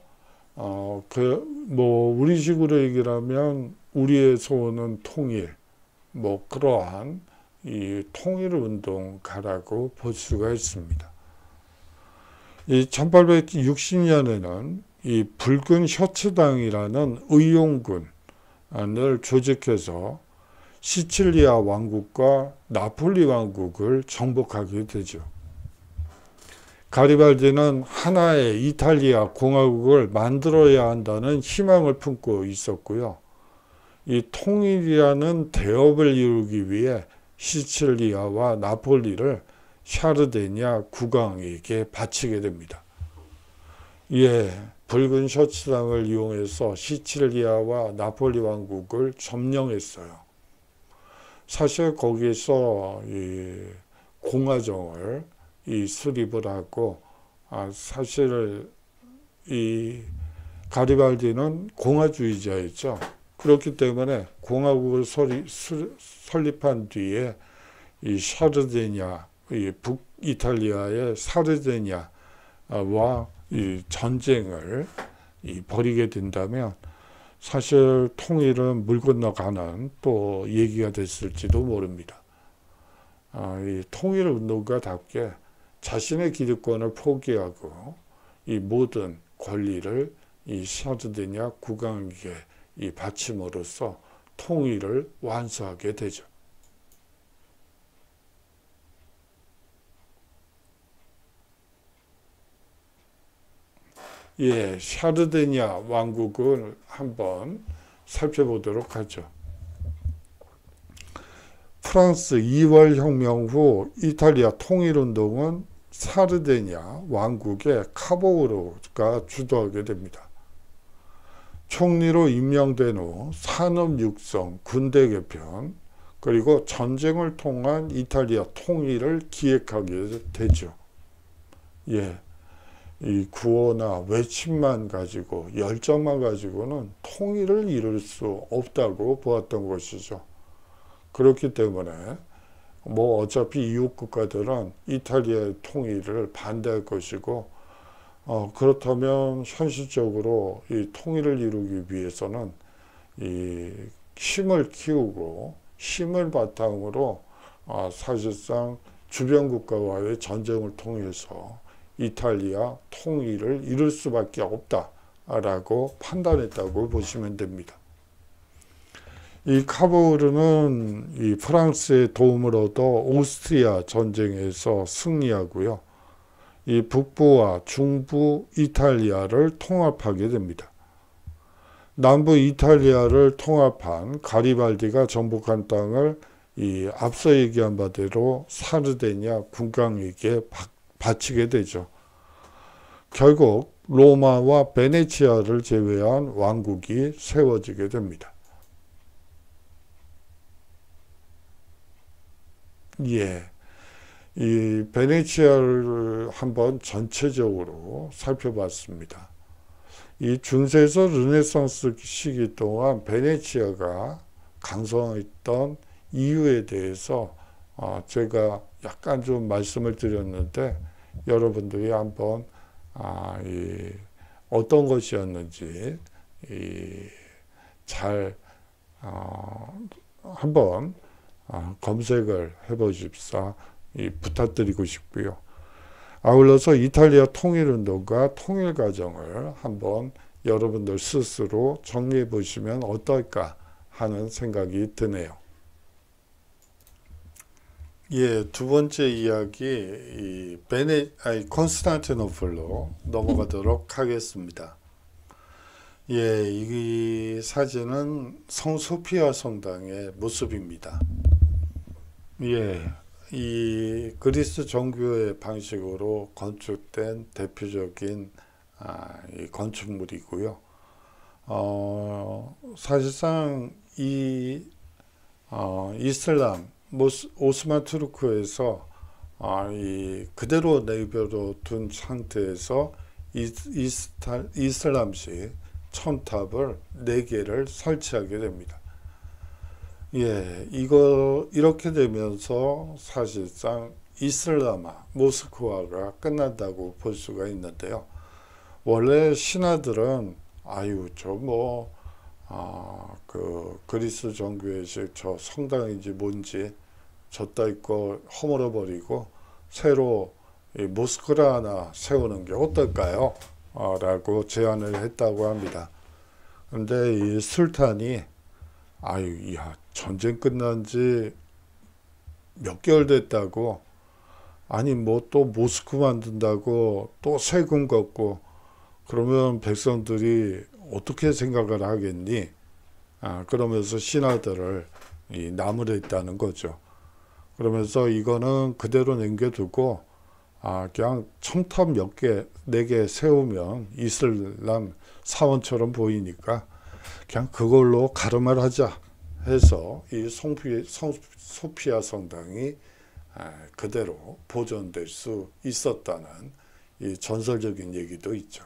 [SPEAKER 1] 우리식으로 얘기를 하면 우리의 소원은 통일, 그러한 이 통일운동가라고 볼 수가 있습니다. 이 1860년에는 이 붉은 셔츠당이라는 의용군을 조직해서 시칠리아 왕국과 나폴리 왕국을 정복하게 되죠. 가리발디는 하나의 이탈리아 공화국을 만들어야 한다는 희망을 품고 있었고요. 이 통일이라는 대업을 이루기 위해 시칠리아와 나폴리를 샤르데냐 국왕에게 바치게 됩니다. 예, 붉은 셔츠당을 이용해서 시칠리아와 나폴리 왕국을 점령했어요. 사실 거기서 이 공화정을 수립을 하고, 사실 이 가리발디는 공화주의자였죠. 그렇기 때문에 공화국을 설립한 뒤에 이 샤르데냐, 이 북이탈리아의 사르데냐와 이 전쟁을 벌이게 된다면 사실 통일은 물 건너가는 또 얘기가 됐을지도 모릅니다. 이 통일운동가답게 자신의 기득권을 포기하고 이 모든 권리를 이 샤르데냐 국왕에게 이 바침으로써 통일을 완수하게 되죠. 예, 샤르데냐 왕국을 한번 살펴보도록 하죠. 프랑스 2월 혁명 후 이탈리아 통일운동은 사르데냐 왕국의 카보우로가 주도하게 됩니다. 총리로 임명된 후 산업 육성, 군대 개편, 그리고 전쟁을 통한 이탈리아 통일을 기획하게 되죠. 예, 이 구호나 외침만 가지고, 열정만 가지고는 통일을 이룰 수 없다고 보았던 것이죠. 그렇기 때문에 어차피 이웃 국가들은 이탈리아의 통일을 반대할 것이고, 그렇다면 현실적으로 이 통일을 이루기 위해서는 이 힘을 키우고 힘을 바탕으로 사실상 주변 국가와의 전쟁을 통해서 이탈리아 통일을 이룰 수밖에 없다라고 판단했다고 보시면 됩니다. 이 카보르는 이 프랑스의 도움을 얻어 오스트리아 전쟁에서 승리하고요. 이 북부와 중부 이탈리아를 통합하게 됩니다. 남부 이탈리아를 통합한 가리발디가 정복한 땅을 이 앞서 얘기한 바대로 사르데냐 군강에게 바치게 되죠. 결국 로마와 베네치아를 제외한 왕국이 세워지게 됩니다. 이 베네치아를 한번 전체적으로 살펴봤습니다. 이 중세에서 르네상스 시기 동안 베네치아가 강성했던 이유에 대해서 제가 약간 좀 말씀을 드렸는데 여러분들이 한번 어떤 것이었는지 잘 한번 검색을 해보십사 부탁드리고 싶고요. 아울러서 이탈리아 통일운동과 통일과정을 한번 여러분들 스스로 정리해 보시면 어떨까 하는 생각이 드네요. 두 번째 이야기 콘스탄티노플로 넘어가도록 하겠습니다. 이 사진은 성소피아 성당의 모습입니다. 이 그리스 정교회 방식으로 건축된 대표적인 이 건축물이고요. 사실상 이 이슬람 오스만 투르크에서 그대로 내버려 둔 상태에서 이슬람식 첨탑을 4개를 설치하게 됩니다. 이렇게 되면서 사실상 이슬람화, 모스크와가 끝난다고 볼 수가 있는데요. 원래 신하들은 그리스 정교회식 저 성당인지 뭔지 졌다 있고 허물어 버리고 새로 모스크를 하나 세우는 게 어떨까요? 라고 제안을 했다고 합니다. 근데 이 술탄이 전쟁 끝난 지 몇 개월 됐다고, 또 모스크 만든다고 또 세금 걷고 그러면 백성들이 어떻게 생각을 하겠니? 그러면서 신하들을 나무랬다는 거죠. 그러면서 이거는 그대로 남겨두고 그냥 첨탑 4개 세우면 이슬람 사원처럼 보이니까 그냥 그걸로 가름을 하자 해서 이 소피아 성당이 그대로 보존될 수 있었다는 이 전설적인 얘기도 있죠.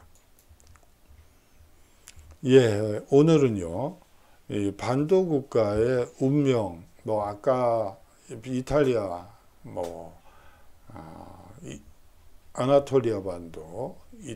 [SPEAKER 1] 오늘은요, 이 반도 국가의 운명, 아까 이탈리아, 아나톨리아 반도,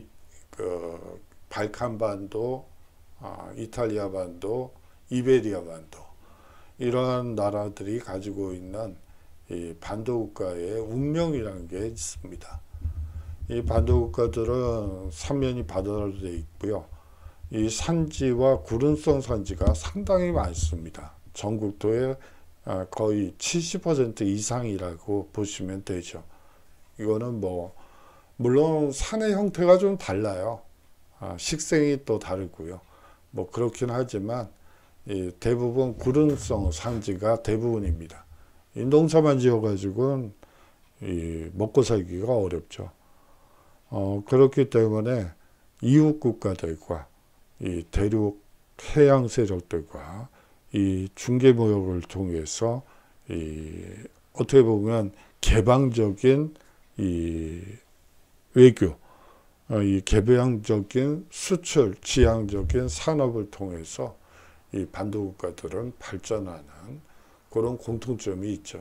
[SPEAKER 1] 발칸 반도, 이탈리아 반도, 이베리아 반도, 이러한 나라들이 가지고 있는 이 반도 국가의 운명이라는 게 있습니다. 이 반도 국가들은 삼면이 바다로 되어 있고요. 이 산지와 구름성 산지가 상당히 많습니다. 전국도의 거의 70% 이상이라고 보시면 되죠. 이거는 물론 산의 형태가 좀 달라요. 식생이 또 다르고요. 그렇긴 하지만 대부분 구름성 산지가 대부분입니다. 농사만 지어가지고는 먹고 살기가 어렵죠. 그렇기 때문에 이웃 국가들과 이 대륙 해양 세력들과 이 중개 무역을 통해서 어떻게 보면 개방적인 이 외교, 이 개방적인 수출, 지향적인 산업을 통해서 이 반도 국가들은 발전하는 그런 공통점이 있죠.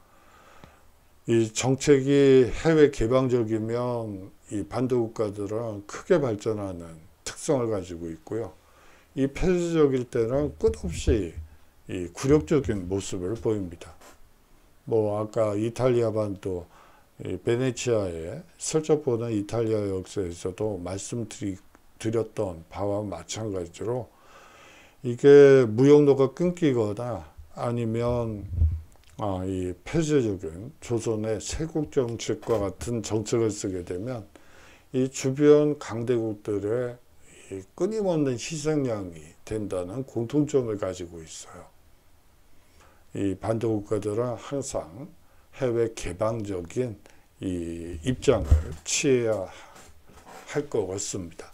[SPEAKER 1] 이 정책이 해외 개방적이면 이 반도 국가들은 크게 발전하는 특성을 가지고 있고요. 이 폐쇄적일 때는 끝없이 이 굴욕적인 모습을 보입니다. 아까 이탈리아 반도 이 베네치아에 슬쩍 보는 이탈리아 역사에서도 말씀드렸던 바와 마찬가지로 이게 무역로가 끊기거나 아니면 이 폐쇄적인 조선의 세국 정책과 같은 정책을 쓰게 되면 이 주변 강대국들의 이 끊임없는 희생양이 된다는 공통점을 가지고 있어요. 이 반도 국가들은 항상 해외 개방적인 이 입장을 취해야 할 것 같습니다.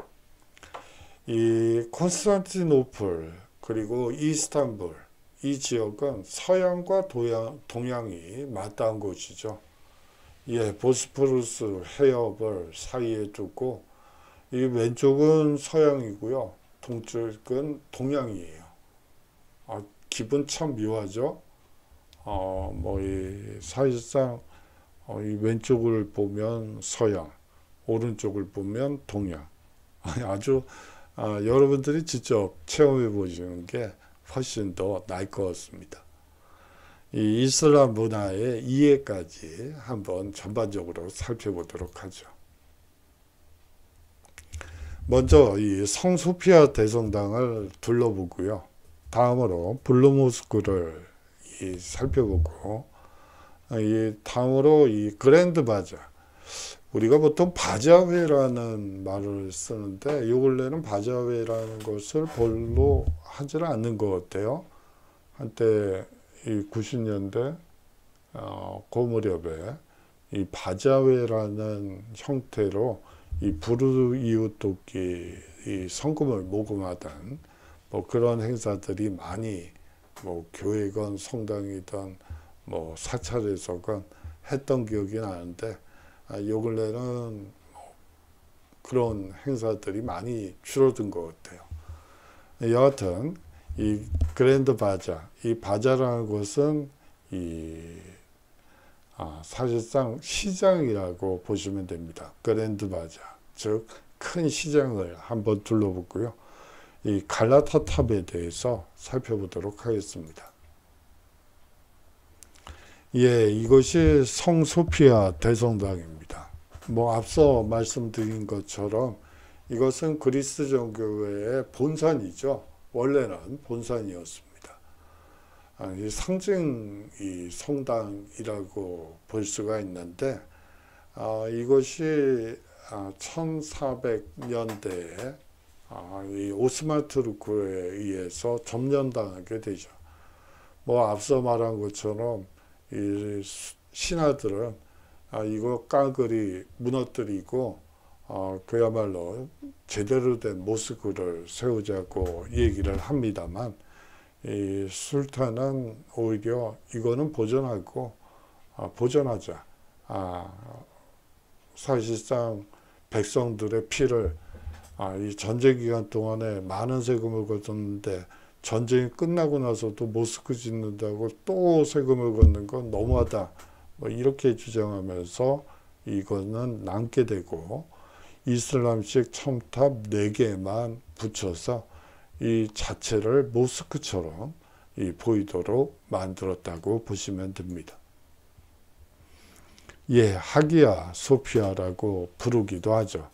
[SPEAKER 1] 이 콘스탄티노플 그리고 이스탄불 이 지역은 서양과 동양이 맞닿은 곳이죠. 예, 보스포루스 해협을 사이에 두고 이 왼쪽은 서양이고요, 동쪽은 동양이에요. 기분 참 묘하죠. 사실상 이 왼쪽을 보면 서양, 오른쪽을 보면 동양. 아주 여러분들이 직접 체험해 보시는 게 훨씬 더 나을 것 같습니다. 이 이슬람 문화의 이해까지 한번 전반적으로 살펴보도록 하죠. 먼저 이 성소피아 대성당을 둘러보고요. 다음으로 블루모스크를 살펴보고, 다음으로 이 그랜드 바자. 우리가 보통 바자회라는 말을 쓰는데 요 근래는 바자회라는 것을 별로 하지는 않는 것 같아요. 한때 이 90년대 그 무렵에 이 바자회라는 형태로 이 불우이웃 돕기 이 성금을 모금하던 뭐 그런 행사들이 많이 뭐 교회건 성당이든 뭐 사찰에서건 했던 기억이 나는데, 요 근래는 그런 행사들이 많이 줄어든 것 같아요. 여하튼 이 그랜드 바자, 이 바자라는 것은 사실상 시장이라고 보시면 됩니다. 그랜드 바자, 즉 큰 시장을 한번 둘러보고요. 이 갈라타 탑에 대해서 살펴보도록 하겠습니다. 예, 이것이 성소피아 대성당입니다. 뭐 앞서 말씀드린 것처럼 이것은 그리스 정교회의 본산이죠. 원래는 본산이었습니다. 이 상징 이 성당이라고 볼 수가 있는데, 이것이 1400년대에 이 오스만 투르크에 의해서 점령당하게 되죠. 뭐 앞서 말한 것처럼 이 신하들은 이거 깡그리 무너뜨리고 그야말로 제대로 된 모스크를 세우자고 얘기를 합니다만, 이 술탄은 오히려 이거는 보존하자. 사실상 백성들의 피를 이 전쟁 기간 동안에 많은 세금을 걷었는데 전쟁이 끝나고 나서도 모스크 짓는다고 또 세금을 걷는 건 너무하다. 뭐 이렇게 주장하면서 이거는 남게 되고 이슬람식 첨탑 4개만 붙여서 이 자체를 모스크처럼 보이도록 만들었다고 보시면 됩니다. 예, 하기야 소피아라고 부르기도 하죠.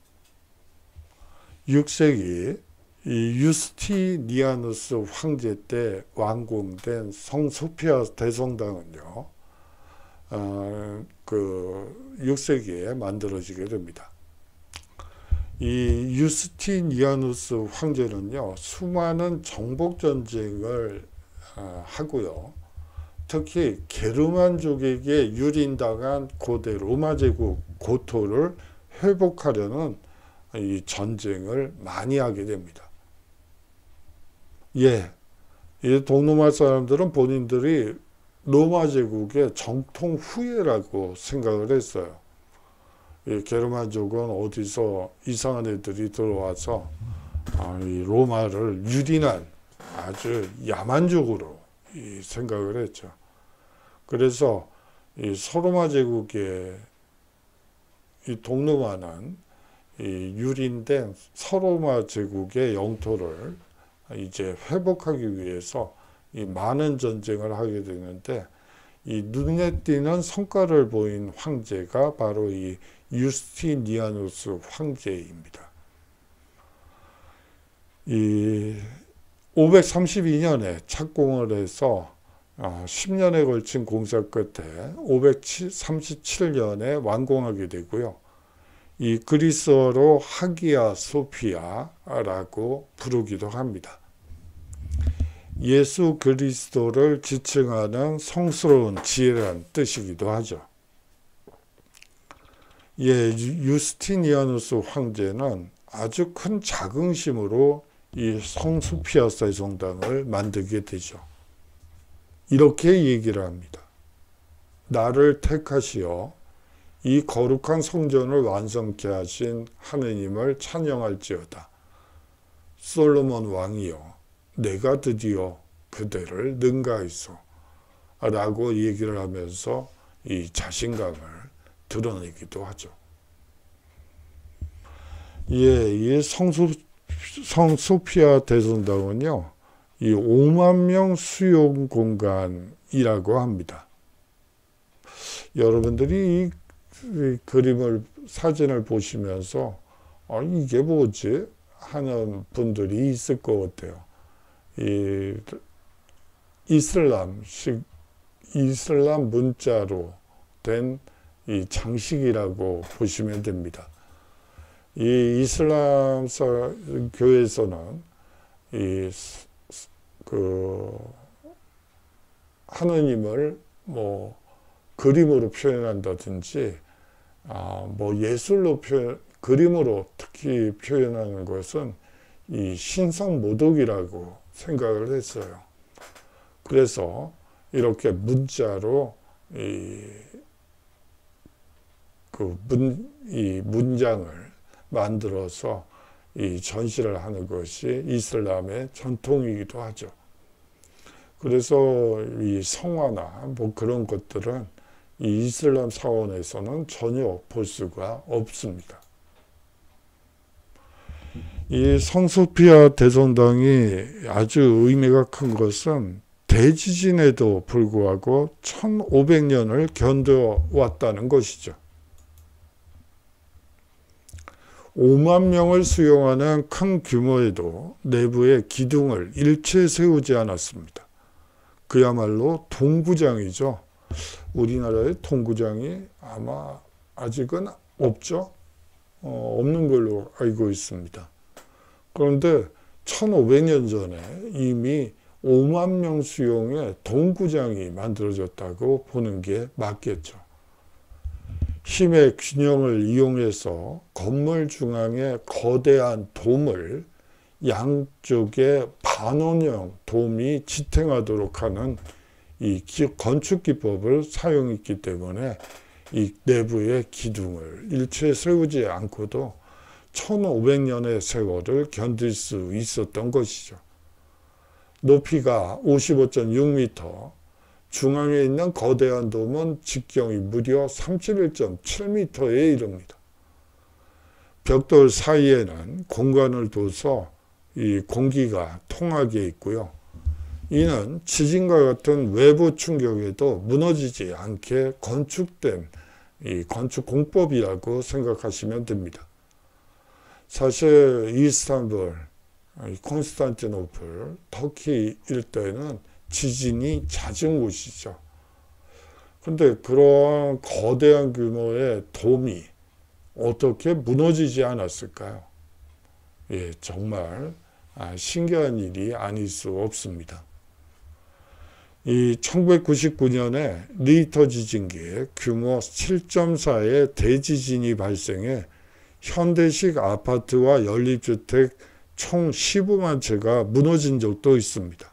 [SPEAKER 1] 6세기 이 유스티니아누스 황제 때 완공된 성소피아 대성당은요, 그 6세기에 만들어지게 됩니다. 이 유스티니아누스 황제는요, 수많은 정복 전쟁을 하고요, 특히 게르만족에게 유린당한 고대 로마 제국 고토를 회복하려는 이 전쟁을 많이 하게 됩니다. 예, 이 동로마 사람들은 본인들이 로마 제국의 정통 후예라고 생각을 했어요. 이 게르만족은 어디서 이상한 애들이 들어와서 이 로마를 유린한 아주 야만족으로 생각을 했죠. 그래서 이 서로마 제국의 이 동로마는 이 유린된 서로마 제국의 영토를 이제 회복하기 위해서 이 많은 전쟁을 하게 되는데, 이 눈에 띄는 성과를 보인 황제가 바로 이 유스티니아누스 황제입니다. 이 532년에 착공을 해서 10년에 걸친 공사 끝에 537년에 완공하게 되고요. 이 그리스어로 하기야 소피아라고 부르기도 합니다. 예수 그리스도를 지칭하는 성스러운 지혜라는 뜻이기도 하죠. 유스티니아누스 황제는 아주 큰 자긍심으로 이 성소피아 대성당을 만들게 되죠. 이렇게 얘기를 합니다. 나를 택하시어 이 거룩한 성전을 완성케 하신 하느님을 찬양할지어다. 솔로몬 왕이여, 내가 드디어 그대를 능가했소. 라고 얘기를 하면서 이 자신감을 드러내기도 하죠. 이 성소피아 대성당은요, 이 5만 명 수용 공간이라고 합니다. 여러분들이 이 그림을, 사진을 보시면서 이게 뭐지? 하는 분들이 있을 것 같아요. 이 이슬람 문자로 된 이 장식이라고 보시면 됩니다. 이 이슬람 교회에서는 하느님을 뭐 그림으로 표현한다든지 뭐 예술로 그림으로 특히 표현하는 것은 이 신성모독이라고 생각을 했어요. 그래서 이렇게 문자로 이 문장을 만들어서 이 전시를 하는 것이 이슬람의 전통이기도 하죠. 그래서 이 성화나 뭐 그런 것들은 이 이슬람 사원에서는 전혀 볼 수가 없습니다. 이 성소피아 대성당이 아주 의미가 큰 것은 대지진에도 불구하고 1500년을 견뎌왔다는 것이죠. 5만 명을 수용하는 큰 규모에도 내부에 기둥을 일체 세우지 않았습니다. 그야말로 동구장이죠. 우리나라의 동구장이 아마 아직은 없죠. 없는 걸로 알고 있습니다. 그런데 1500년 전에 이미 5만 명 수용의 동구장이 만들어졌다고 보는 게 맞겠죠. 힘의 균형을 이용해서 건물 중앙에 거대한 돔을 양쪽에 반원형 돔이 지탱하도록 하는 이 건축 기법을 사용했기 때문에 이 내부의 기둥을 일체 세우지 않고도 1500년의 세월을 견딜 수 있었던 것이죠. 높이가 55.6m, 중앙에 있는 거대한 돔은 직경이 무려 31.7m에 이릅니다. 벽돌 사이에는 공간을 둬서 이 공기가 통하게 있고요. 이는 지진과 같은 외부 충격에도 무너지지 않게 건축된 이 건축 공법이라고 생각하시면 됩니다. 사실 이스탄불, 콘스탄티노플, 터키 일대는 지진이 잦은 곳이죠. 근데 그런 거대한 규모의 돔이 어떻게 무너지지 않았을까요? 예, 정말 신기한 일이 아닐 수 없습니다. 이 1999년에 리히터 지진기에 규모 7.4의 대지진이 발생해 현대식 아파트와 연립주택 총 15만 채가 무너진 적도 있습니다.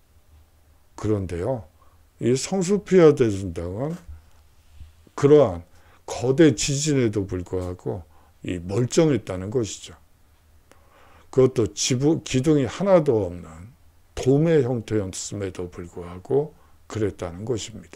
[SPEAKER 1] 그런데요, 이 성소피아 대성당은 그러한 거대 지진에도 불구하고 이 멀쩡했다는 것이죠. 그것도 기둥이 하나도 없는 돔의 형태였음에도 불구하고 그랬다는 것입니다.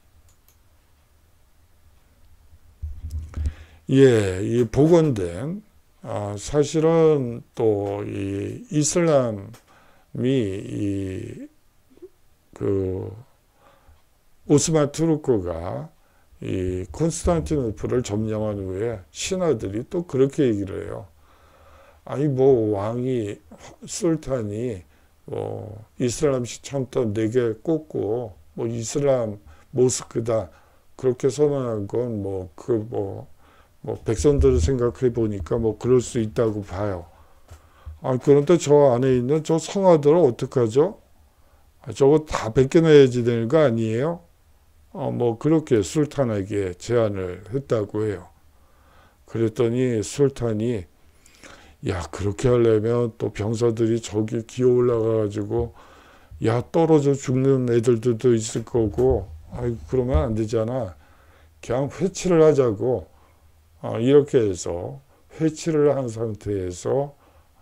[SPEAKER 1] 예, 이 복원된 사실은 또 이 이슬람이 오스만 투르크가 이 콘스탄티노플을 점령한 후에 신하들이 또 그렇게 얘기를 해요. 아니 뭐 왕이 술탄이 이슬람식 첨단 4개 꽂고 뭐 이슬람 모스크다 그렇게 선언한 건 뭐 백성들을 생각해 보니까 뭐 그럴 수 있다고 봐요. 그런데 저 안에 있는 저 성화들은 어떡하죠? 저거 다 벗겨내야지 되는 거 아니에요? 뭐 그렇게 술탄에게 제안을 했다고 해요. 그랬더니 술탄이 야 그렇게 하려면 또 병사들이 저기 기어 올라가가지고 야 떨어져 죽는 애들도 있을 거고 그러면 안 되잖아. 그냥 회치를 하자고 이렇게 해서 회치를 한 상태에서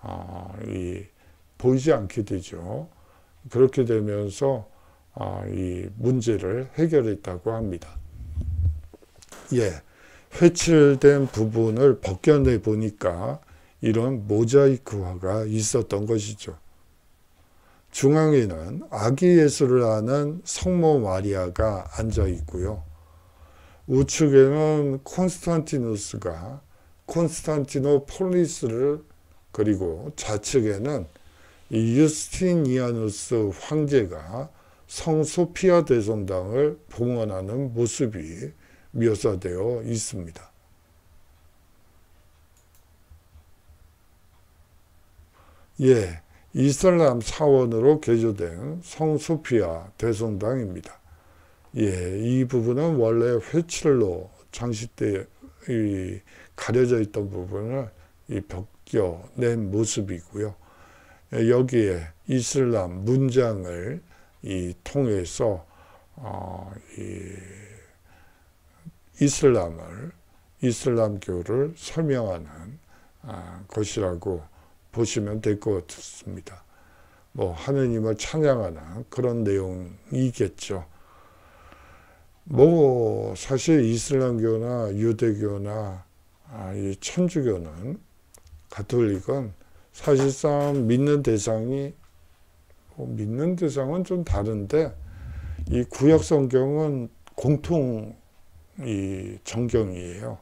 [SPEAKER 1] 보이지 않게 되죠. 그렇게 되면서 이 문제를 해결했다고 합니다. 회칠된 부분을 벗겨내 보니까 이런 모자이크화가 있었던 것이죠. 중앙에는 아기 예수를 하는 성모 마리아가 앉아 있고요. 우측에는 콘스탄티누스가 콘스탄티노폴리스를 그리고 좌측에는 유스티니아누스 황제가 성소피아 대성당을 봉헌하는 모습이 묘사되어 있습니다. 이슬람 사원으로 개조된 성소피아 대성당입니다. 이 부분은 원래 회칠로 장식되어 가려져 있던 부분을 벗겨낸 모습이고요. 여기에 이슬람 문장을 통해서 이슬람교를 설명하는 것이라고 보시면 될 것 같습니다. 뭐 하느님을 찬양하는 그런 내용이겠죠. 뭐 사실 이슬람교나 유대교나 이 천주교는 가톨릭은 사실상 믿는 대상은 좀 다른데 이 구약 성경은 공통 이 정경이에요.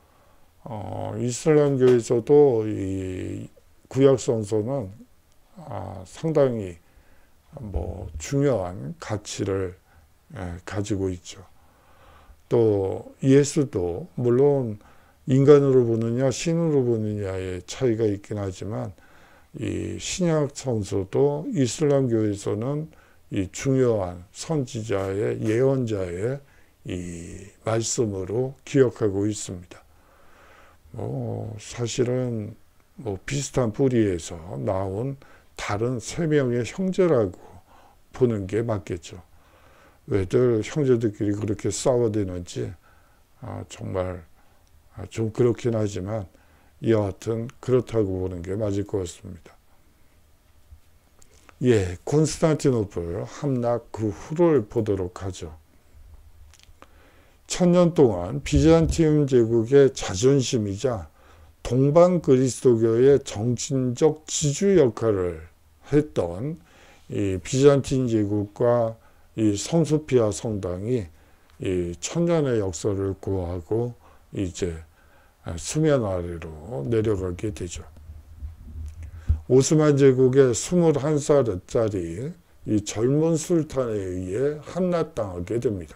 [SPEAKER 1] 이슬람교에서도 이 구약 성서는 상당히 뭐 중요한 가치를 가지고 있죠. 또 예수도 물론 인간으로 보느냐 신으로 보느냐의 차이가 있긴 하지만 이 신약 성서도 이슬람교에서는 이 중요한 선지자의 예언자의 이 말씀으로 기억하고 있습니다. 뭐 사실은 뭐 비슷한 뿌리에서 나온 다른 3명의 형제라고 보는 게 맞겠죠. 왜들 형제들끼리 그렇게 싸워대는지 정말 좀 그렇긴 하지만 여하튼 그렇다고 보는 게 맞을 것 같습니다. 콘스탄티노플 함락 그 후를 보도록 하죠. 1000년 동안 비잔티움 제국의 자존심이자 동방 그리스도교의 정신적 지주 역할을 했던 이 비잔틴 제국과 이 성소피아 성당이 이 1000년의 역사를 고하고 이제 수면 아래로 내려가게 되죠. 오스만 제국의 21살짜리 이 젊은 술탄에 의해 함락당하게 됩니다.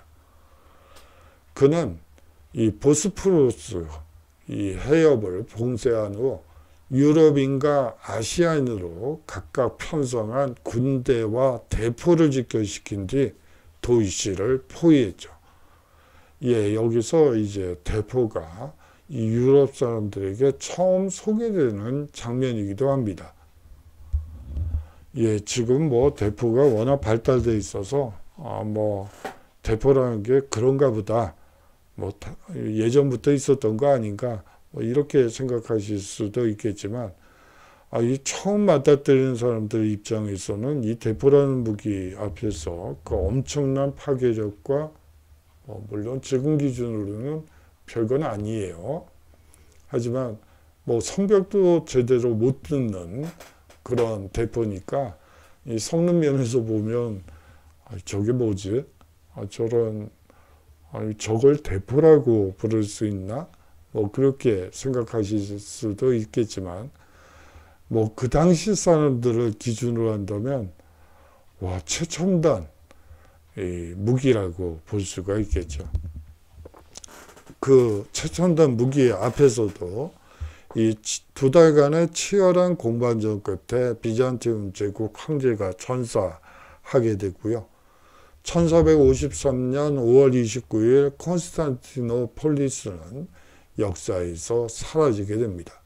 [SPEAKER 1] 그는 이 보스포러스 이 해협을 봉쇄한 후 유럽인과 아시아인으로 각각 편성한 군대와 대포를 집결시킨 뒤 도이시를 포위했죠. 여기서 이제 대포가 이 유럽 사람들에게 처음 소개되는 장면이기도 합니다. 지금 뭐 대포가 워낙 발달되어 있어서 뭐 대포라는 게 그런가 보다. 뭐 예전부터 있었던 거 아닌가 뭐 이렇게 생각하실 수도 있겠지만 이 처음 맞닥뜨리는 사람들 입장에서는 이 대포라는 무기 앞에서 그 엄청난 파괴력과 물론 지금 기준으로는 별건 아니에요. 하지만 뭐 성벽도 제대로 못 듣는 그런 대포니까 이 성능 면에서 보면 저게 뭐지? 저런 저걸 대포라고 부를 수 있나? 뭐 그렇게 생각하실 수도 있겠지만 뭐 그 당시 사람들을 기준으로 한다면 와 최첨단 무기라고 볼 수가 있겠죠. 그 최첨단 무기 앞에서도 이 두 달간의 치열한 공방전 끝에 비잔티움 제국 황제가 전사하게 되고요. 1453년 5월 29일 콘스탄티노폴리스는 역사에서 사라지게 됩니다.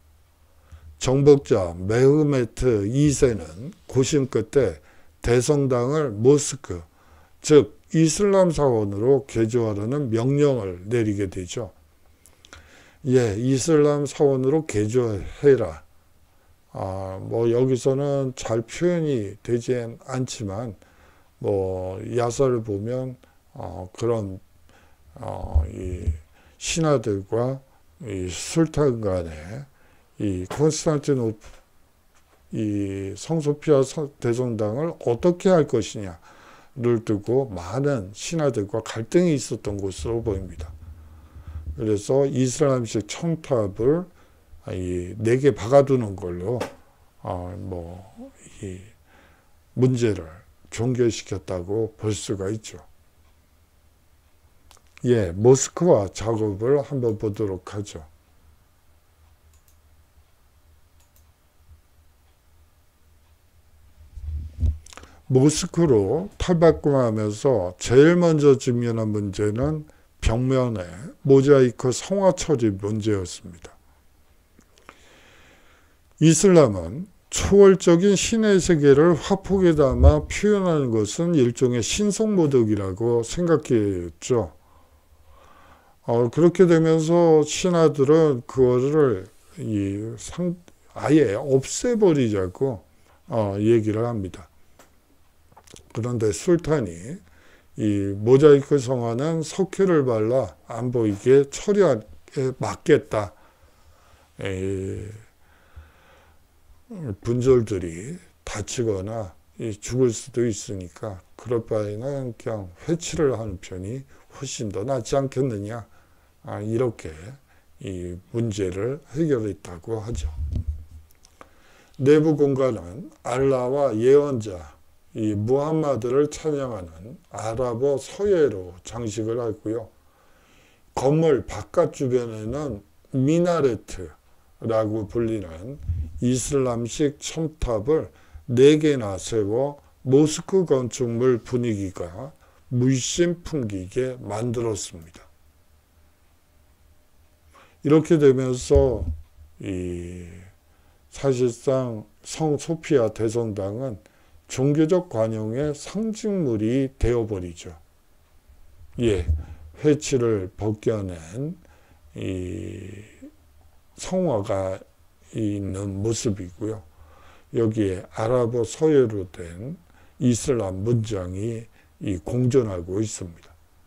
[SPEAKER 1] 정복자 메흐메트 2세는 고심 끝에 대성당을 모스크, 즉 이슬람 사원으로 개조하라는 명령을 내리게 되죠. 예, 이슬람 사원으로 개조해라. 뭐 여기서는 잘 표현이 되지 않지만 뭐 야사를 보면 그런 이 신하들과 이 술탄 간의 이 콘스탄티노 이 성소피아 대성당을 어떻게 할 것이냐를 두고 많은 신하들과 갈등이 있었던 것으로 보입니다. 그래서 이슬람식 첨탑을 4개 박아두는 걸로 이 문제를 종결시켰다고 볼 수가 있죠. 예, 모스크바 작업을 한번 보도록 하죠. 모스크로 탈바꿈하면서 제일 먼저 직면한 문제는 벽면의 모자이크 성화 처리 문제였습니다. 이슬람은 초월적인 신의 세계를 화폭에 담아 표현하는 것은 일종의 신성모독이라고 생각했죠. 그렇게 되면서 신하들은 그거를 아예 없애버리자고 얘기를 합니다. 그런데 술탄이 이 모자이크 성화는 석회를 발라 안 보이게 처리에 막겠다. 분절들이 다치거나 죽을 수도 있으니까 그럴 바에는 그냥 회치를 하는 편이 훨씬 더 낫지 않겠느냐. 이렇게 이 문제를 해결했다고 하죠. 내부 공간은 알라와 예언자, 이 무함마드를 찬양하는 아랍어 서예로 장식을 하고요. 건물 바깥 주변에는 미나레트라고 불리는 이슬람식 첨탑을 4개나 세워 모스크 건축물 분위기가 물씬 풍기게 만들었습니다. 이렇게 되면서 사실상 성소피아 대성당은 종교적 관용의 상징물이 되어버리죠. 예, 회치를 벗겨낸 이 성화가 있는 모습이고요. 여기에 아랍어 서예로 된 이슬람 문장이 공존하고 있습니다.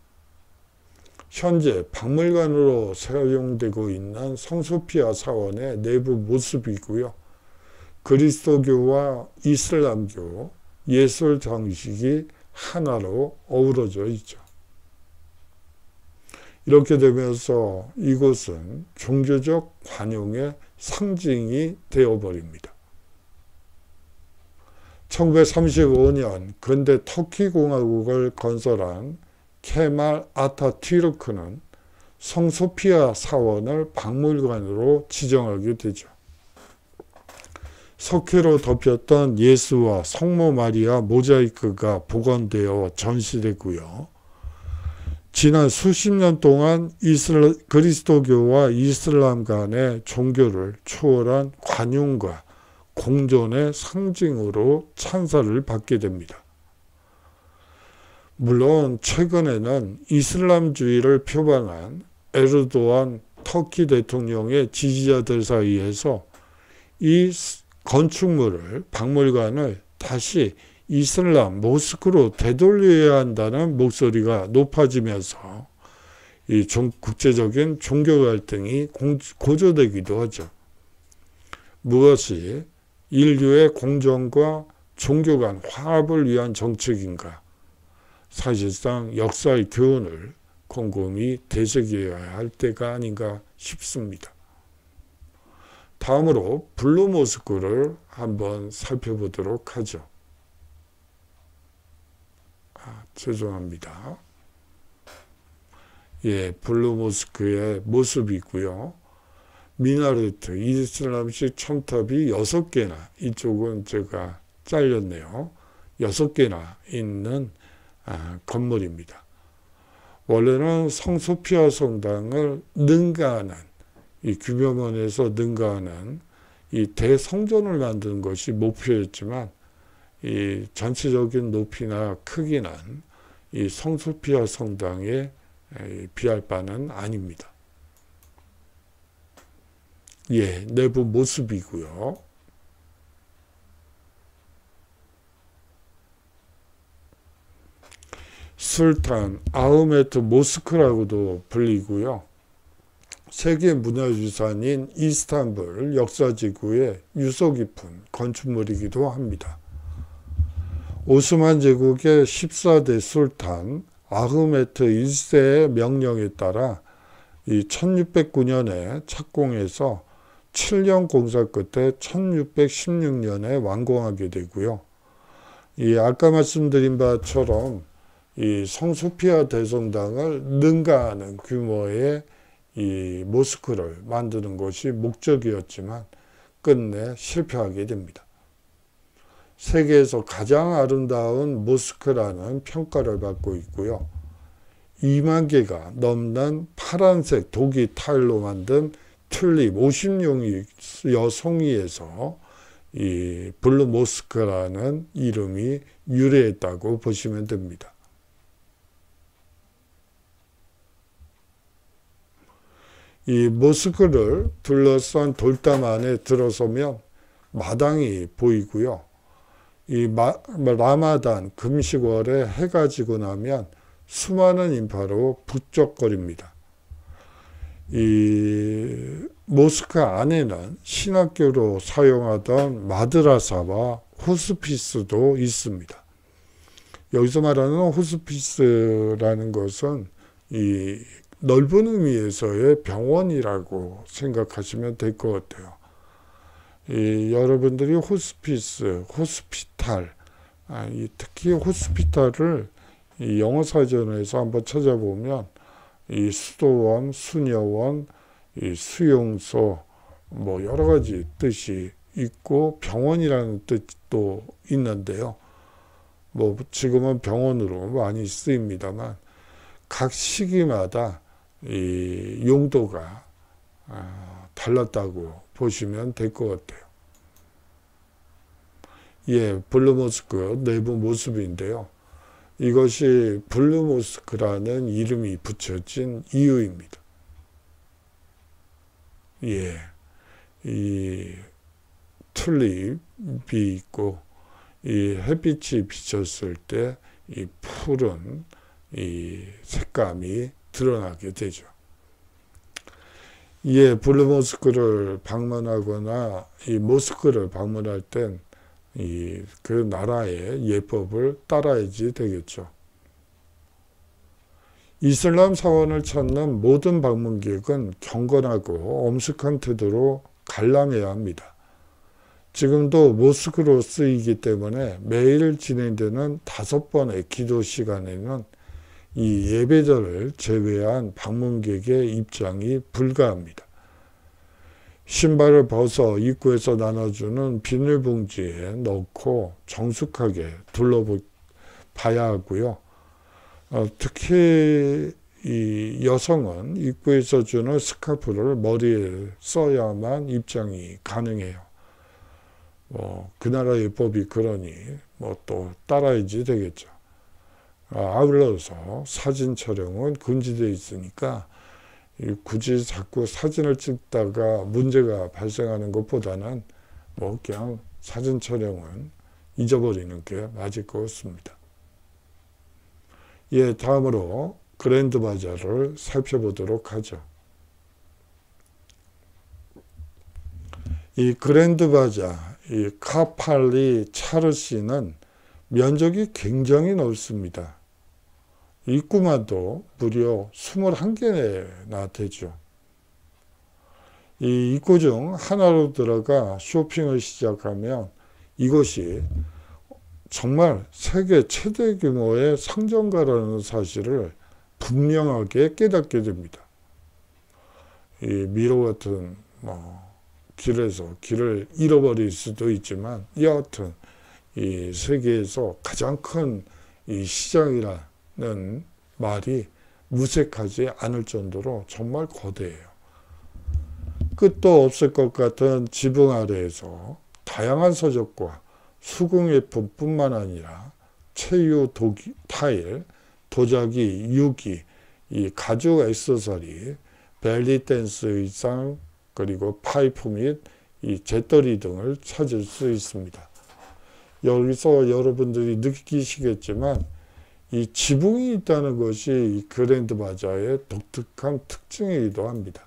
[SPEAKER 1] 현재 박물관으로 사용되고 있는 성소피아 사원의 내부 모습이고요. 그리스도교와 이슬람교 예술 장식이 하나로 어우러져 있죠. 이렇게 되면서 이곳은 종교적 관용의 상징이 되어버립니다. 1935년 근대 터키 공화국을 건설한 케말 아타튀르크는 성소피아 사원을 박물관으로 지정하게 되죠. 석회로 덮였던 예수와 성모 마리아 모자이크가 복원되어 전시되고요. 지난 수십 년 동안 그리스도교와 이슬람 간의 종교를 초월한 관용과 공존의 상징으로 찬사를 받게 됩니다. 물론 최근에는 이슬람주의를 표방한 에르도안 터키 대통령의 지지자들 사이에서 이 건축물을, 박물관을 다시 이슬람 모스크로 되돌려야 한다는 목소리가 높아지면서 이 국제적인 종교 갈등이 고조되기도 하죠. 무엇이 인류의 공존과 종교 간 화합을 위한 정책인가? 사실상 역사의 교훈을 곰곰이 되새겨야 할 때가 아닌가 싶습니다. 다음으로 블루 모스크를 한번 살펴보도록 하죠. 죄송합니다. 예, 블루 모스크의 모습이고요. 미나르트, 이슬람식 첨탑이 6개나, 이쪽은 제가 잘렸네요. 6개나 있는 건물입니다. 원래는 성소피아 성당을 능가하는, 이 규모면에서 능가하는 이 대성전을 만드는 것이 목표였지만, 이 전체적인 높이나 크기는 이 성소피아 성당에 비할 바는 아닙니다. 예, 내부 모습이고요. 술탄 아흐메트 모스크라고도 불리고요. 세계문화유산인 이스탄불 역사지구의 유서 깊은 건축물이기도 합니다. 오스만 제국의 14대 술탄 아흐메트 1세의 명령에 따라 이 1609년에 착공해서 7년 공사 끝에 1616년에 완공하게 되고요. 이 아까 말씀드린 바처럼 이 성소피아 대성당을 능가하는 규모의 이 모스크를 만드는 것이 목적이었지만 끝내 실패하게 됩니다. 세계에서 가장 아름다운 모스크라는 평가를 받고 있고요. 2만 개가 넘는 파란색 독이 타일로 만든 튤립 50여 송이에서 이 블루 모스크라는 이름이 유래했다고 보시면 됩니다. 이 모스크를 둘러싼 돌담 안에 들어서면 마당이 보이고요. 이 라마단 금식월에 해가 지고 나면 수많은 인파로 북적거립니다. 이 모스크 안에는 신학교로 사용하던 마드라사와 호스피스도 있습니다. 여기서 말하는 호스피스라는 것은 이 넓은 의미에서의 병원이라고 생각하시면 될 것 같아요. 여러분들이 호스피스, 호스피탈, 특히 호스피탈을 이 영어 사전에서 한번 찾아보면 이 수도원, 수녀원, 이 수용소, 뭐 여러 가지 뜻이 있고 병원이라는 뜻도 있는데요. 뭐 지금은 병원으로 많이 쓰입니다만 각 시기마다 이 용도가 달랐다고 보시면 될 것 같아요. 예, 블루 모스크 내부 모습인데요. 이것이 블루 모스크라는 이름이 붙여진 이유입니다. 예, 이 튤립이 있고 이 햇빛이 비쳤을 때 이 푸른 이 색감이 드러나게 되죠. 예, 블루 모스크를 방문하거나 이 모스크를 방문할 땐 그 나라의 예법을 따라야지 되겠죠. 이슬람 사원을 찾는 모든 방문객은 경건하고 엄숙한 태도로 관람해야 합니다. 지금도 모스크로 쓰이기 때문에 매일 진행되는 5번의 기도 시간에는 이 예배자를 제외한 방문객의 입장이 불가합니다. 신발을 벗어 입구에서 나눠주는 비닐봉지에 넣고 정숙하게 둘러봐야 하고요. 특히 이 여성은 입구에서 주는 스카프를 머리에 써야만 입장이 가능해요. 그 나라의 법이 그러니 뭐 또 따라야지 되겠죠. 아울러서 사진 촬영은 금지되어 있으니까 굳이 자꾸 사진을 찍다가 문제가 발생하는 것보다는 뭐 그냥 사진 촬영은 잊어버리는 게 맞을 것 같습니다. 예, 다음으로 그랜드 바자를 살펴보도록 하죠. 이 그랜드 바자, 이 카팔리 차르시는 면적이 굉장히 넓습니다. 입구만도 무려 21개나 되죠. 이 입구 중 하나로 들어가 쇼핑을 시작하면 이것이 정말 세계 최대 규모의 상점가라는 사실을 분명하게 깨닫게 됩니다. 이 미로 같은 길에서 길을 잃어버릴 수도 있지만 여하튼 이 세계에서 가장 큰 이 시장이라는 말이 무색하지 않을 정도로 정말 거대해요. 끝도 없을 것 같은 지붕 아래에서 다양한 서적과 수공예품뿐만 아니라 체유, 타일, 도자기, 유기, 이 가죽 액세서리, 벨리 댄스 의상, 그리고 파이프 및 이 재떨이 등을 찾을 수 있습니다. 여기서 여러분들이 느끼시겠지만 이 지붕이 있다는 것이 이 그랜드 바자의 독특한 특징이기도 합니다.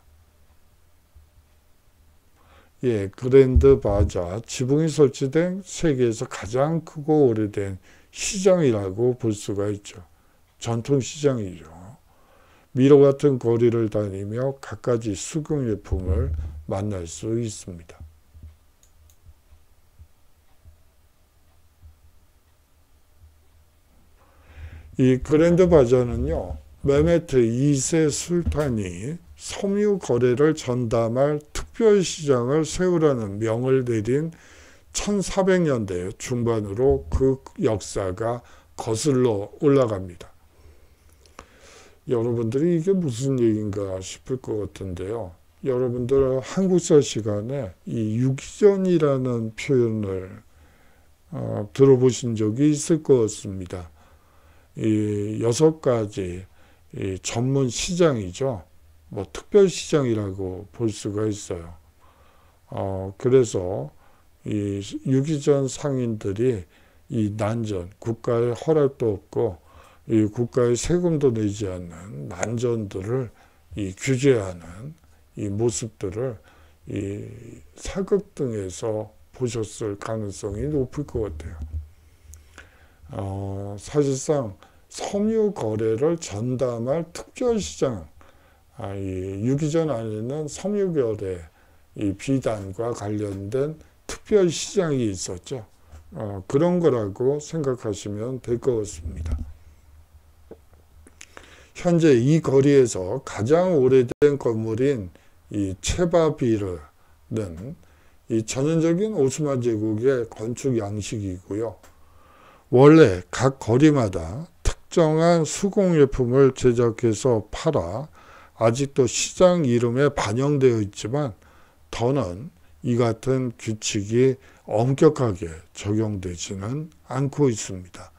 [SPEAKER 1] 예, 그랜드 바자, 지붕이 설치된 세계에서 가장 크고 오래된 시장이라고 볼 수가 있죠. 전통시장이죠. 미로 같은 거리를 다니며 갖가지 수공예품을 만날 수 있습니다. 이 그랜드 바자는요, 메메트 2세 술탄이 섬유 거래를 전담할 특별시장을 세우라는 명을 내린 1400년대 중반으로 그 역사가 거슬러 올라갑니다. 여러분들이 이게 무슨 얘기인가 싶을 것 같은데요. 여러분들 한국사 시간에 이 유기전이라는 표현을 들어보신 적이 있을 것 같습니다. 이 6가지 이 전문 시장이죠. 특별 시장이라고 볼 수가 있어요. 그래서 이 유기전 상인들이 이 난전, 국가의 허락도 없고 이 국가의 세금도 내지 않는 난전들을 이 규제하는 이 모습들을 이 사극 등에서 보셨을 가능성이 높을 것 같아요. 사실상 섬유 거래를 전담할 특별시장, 이 유기전 안에는 섬유 거래, 이 비단과 관련된 특별시장이 있었죠. 그런 거라고 생각하시면 될 것 같습니다. 현재 이 거리에서 가장 오래된 건물인 이 체바비르는 이 전형적인 오스만 제국의 건축 양식이고요. 원래 각 거리마다 특정한 수공예품을 제작해서 팔아 아직도 시장 이름에 반영되어 있지만 더는 이 같은 규칙이 엄격하게 적용되지는 않고 있습니다.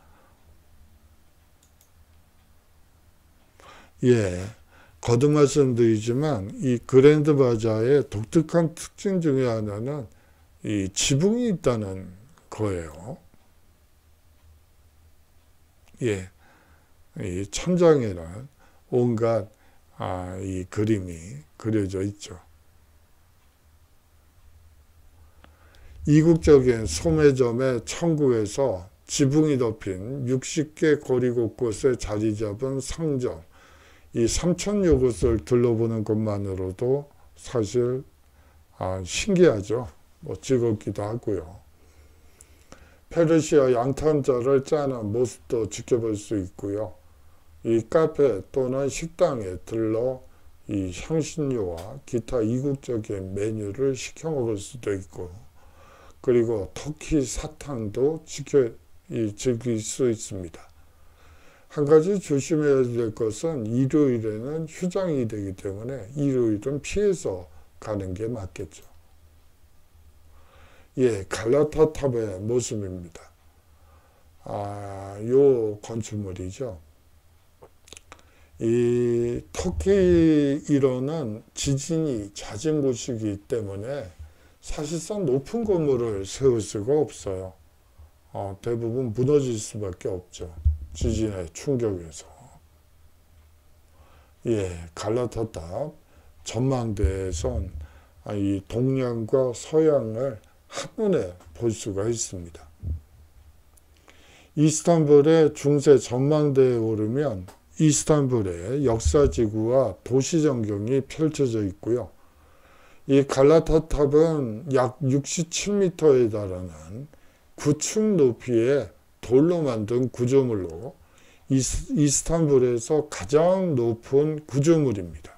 [SPEAKER 1] 예, 거듭 말씀드리지만 이 그랜드 바자의 독특한 특징 중에 하나는 이 지붕이 있다는 거예요. 예, 이 천장에는 온갖 이 그림이 그려져 있죠. 이국적인 소매점의 천국에서 지붕이 덮인 60개 거리 곳곳에 자리 잡은 상점, 이 3,000여 곳을 둘러보는 것만으로도 사실 신기하죠. 즐겁기도 하고요. 페르시아 양탄자를 짜는 모습도 지켜볼 수 있고요. 이 카페 또는 식당에 들러 이 향신료와 기타 이국적인 메뉴를 시켜 먹을 수도 있고, 그리고 터키 사탕도 즐길 수 있습니다. 한 가지 조심해야 될 것은 일요일에는 휴장이 되기 때문에 일요일은 피해서 가는 게 맞겠죠. 예, 갈라타 탑의 모습입니다. 요 건축물이죠. 이 터키 일원은 지진이 잦은 곳이기 때문에 사실상 높은 건물을 세울 수가 없어요. 대부분 무너질 수밖에 없죠. 지진의 충격에서. 예, 갈라타탑 전망대에선 이 동양과 서양을 한눈에 볼 수가 있습니다. 이스탄불의 중세 전망대에 오르면 이스탄불의 역사지구와 도시전경이 펼쳐져 있고요. 이 갈라타탑은 약 67m에 달하는 9층 높이의 돌로 만든 구조물로 이스탄불에서 가장 높은 구조물입니다.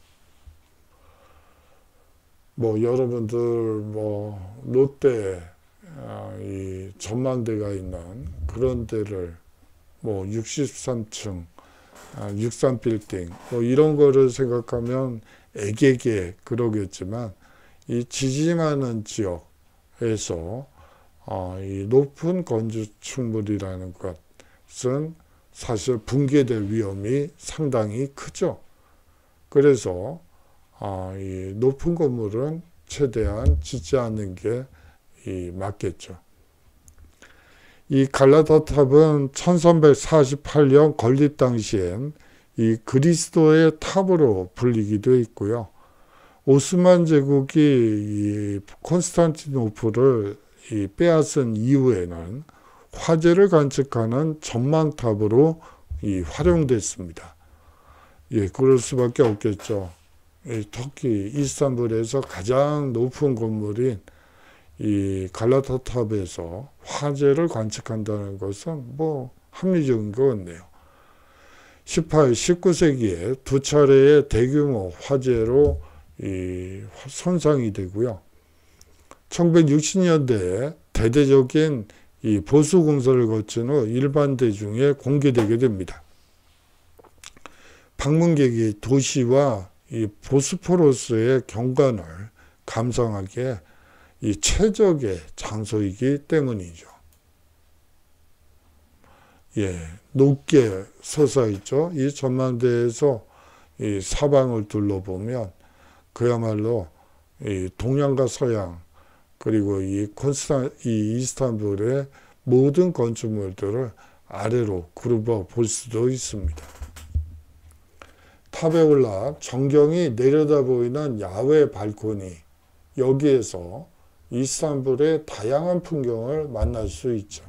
[SPEAKER 1] 여러분들 롯데 이 전망대가 있는 그런 데를 63층 63빌딩 이런 거를 생각하면 애개개 그러겠지만 이 지지 많은 지역에서 이 높은 건축물이라는 것은 사실 붕괴될 위험이 상당히 크죠. 그래서 이 높은 건물은 최대한 짓지 않는 게 맞겠죠. 이 갈라타탑은 1348년 건립 당시엔 이 그리스도의 탑으로 불리기도 했고요. 오스만 제국이 이 콘스탄티노플을 빼앗은 이후에는 화재를 관측하는 전망탑으로 활용됐습니다. 그럴 수밖에 없겠죠. 터키 이스탄불에서 가장 높은 건물인 이 갈라타탑에서 화재를 관측한다는 것은 합리적인 것 같네요. 18, 19세기에 두 차례의 대규모 화재로 손상이 되고요. 1960년대에 대대적인 이 보수 공사를 거친 후 일반 대중에 공개되게 됩니다. 방문객이 도시와 이 보스포러스의 경관을 감상하기에 이 최적의 장소이기 때문이죠. 높게 솟아있죠. 이 전망대에서 이 사방을 둘러보면 그야말로 이 동양과 서양 그리고 이 이스탄불의 모든 건축물들을 아래로 그룹어 볼 수도 있습니다. 탑에 올라 전경이 내려다 보이는 야외 발코니, 여기에서 이스탄불의 다양한 풍경을 만날 수 있죠.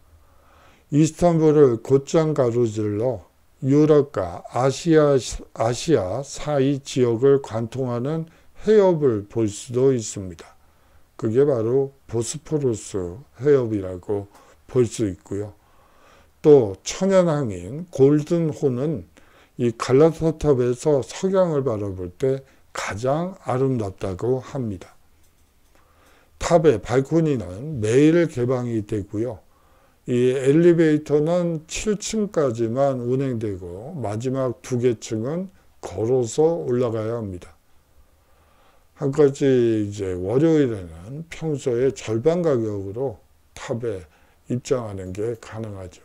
[SPEAKER 1] 이스탄불을 곧장 가로질러 유럽과 아시아 사이 지역을 관통하는 해협을 볼 수도 있습니다. 그게 바로 보스포러스 해협이라고 볼 수 있고요. 또 천연항인 골든호는 이 갈라타탑에서 석양을 바라볼 때 가장 아름답다고 합니다. 탑의 발코니는 매일 개방이 되고요. 이 엘리베이터는 7층까지만 운행되고 마지막 2개 층은 걸어서 올라가야 합니다. 한 가지 월요일에는 평소의 절반 가격으로 탑에 입장하는 게 가능하죠.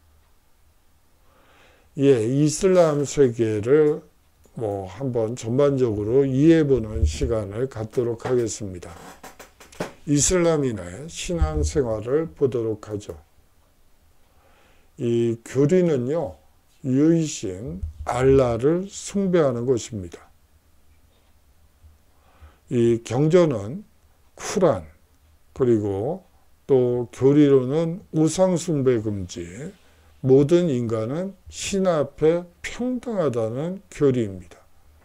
[SPEAKER 1] 이슬람 세계를 한번 전반적으로 이해해보는 시간을 갖도록 하겠습니다. 이슬람인의 신앙생활을 보도록 하죠. 이 교리는요, 유이신 알라를 숭배하는 것입니다. 이 경전은 쿠란, 그리고 또 교리로는 우상 숭배 금지, 모든 인간은 신 앞에 평등하다는 교리입니다.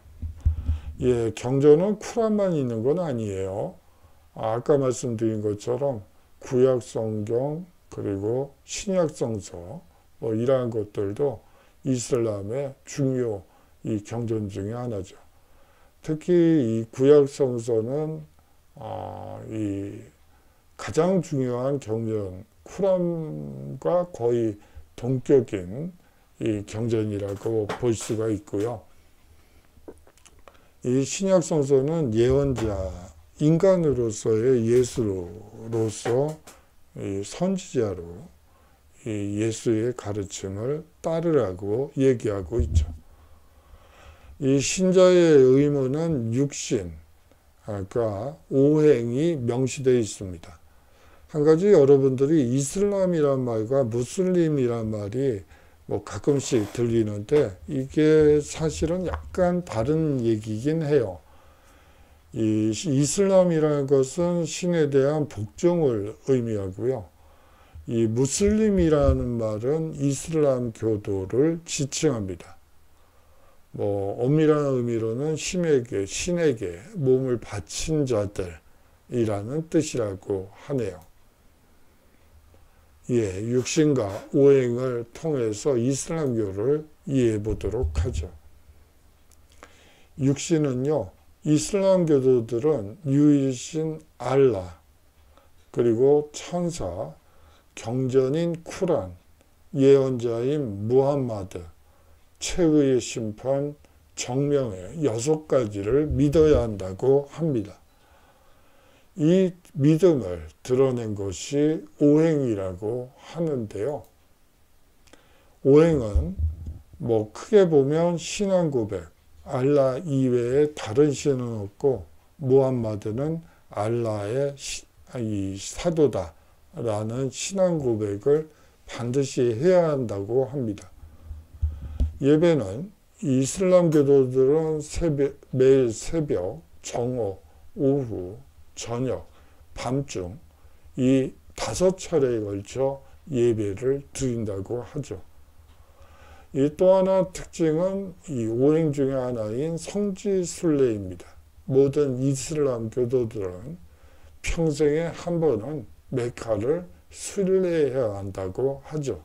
[SPEAKER 1] 경전은 쿠란만 있는 건 아니에요. 아까 말씀드린 것처럼 구약 성경 그리고 신약 성서 이러한 것들도 이슬람의 중요 이 경전 중에 하나죠. 특히 이 구약 성서는 이 가장 중요한 경전 쿠란과 거의 동격인 이 경전이라고 볼 수가 있고요. 이 신약 성서는 예언자, 인간으로서의 예수로서 이 선지자로 이 예수의 가르침을 따르라고 얘기하고 있죠. 이 신자의 의무는 육신, 그러니까 오행이 명시되어 있습니다. 한 가지 여러분들이 이슬람이란 말과 무슬림이란 말이 가끔씩 들리는데 이게 사실은 약간 다른 얘기긴 해요. 이 이슬람이라는 것은 신에 대한 복종을 의미하고요. 이 무슬림이라는 말은 이슬람 교도를 지칭합니다. 엄밀한 의미로는 신에게 몸을 바친 자들이라는 뜻이라고 하네요. 육신과 오행을 통해서 이슬람교를 이해해 보도록 하죠. 육신은요, 이슬람 교도들은 유일신 알라, 그리고 천사, 경전인 쿠란, 예언자인 무함마드, 최후의 심판, 정명의 6가지를 믿어야 한다고 합니다. 이 믿음을 드러낸 것이 오행이라고 하는데요. 오행은 크게 보면 신앙 고백, 알라 이외에 다른 신은 없고 무함마드는 알라의 사도다라는 신앙 고백을 반드시 해야 한다고 합니다. 예배는 이슬람 교도들은 매일 새벽, 정오, 오후, 저녁, 밤중 이 5차례에 걸쳐 예배를 드린다고 하죠. 이 또 하나 특징은 이 오행 중에 하나인 성지순례입니다. 모든 이슬람 교도들은 평생에 한 번은 메카를 순례해야 한다고 하죠.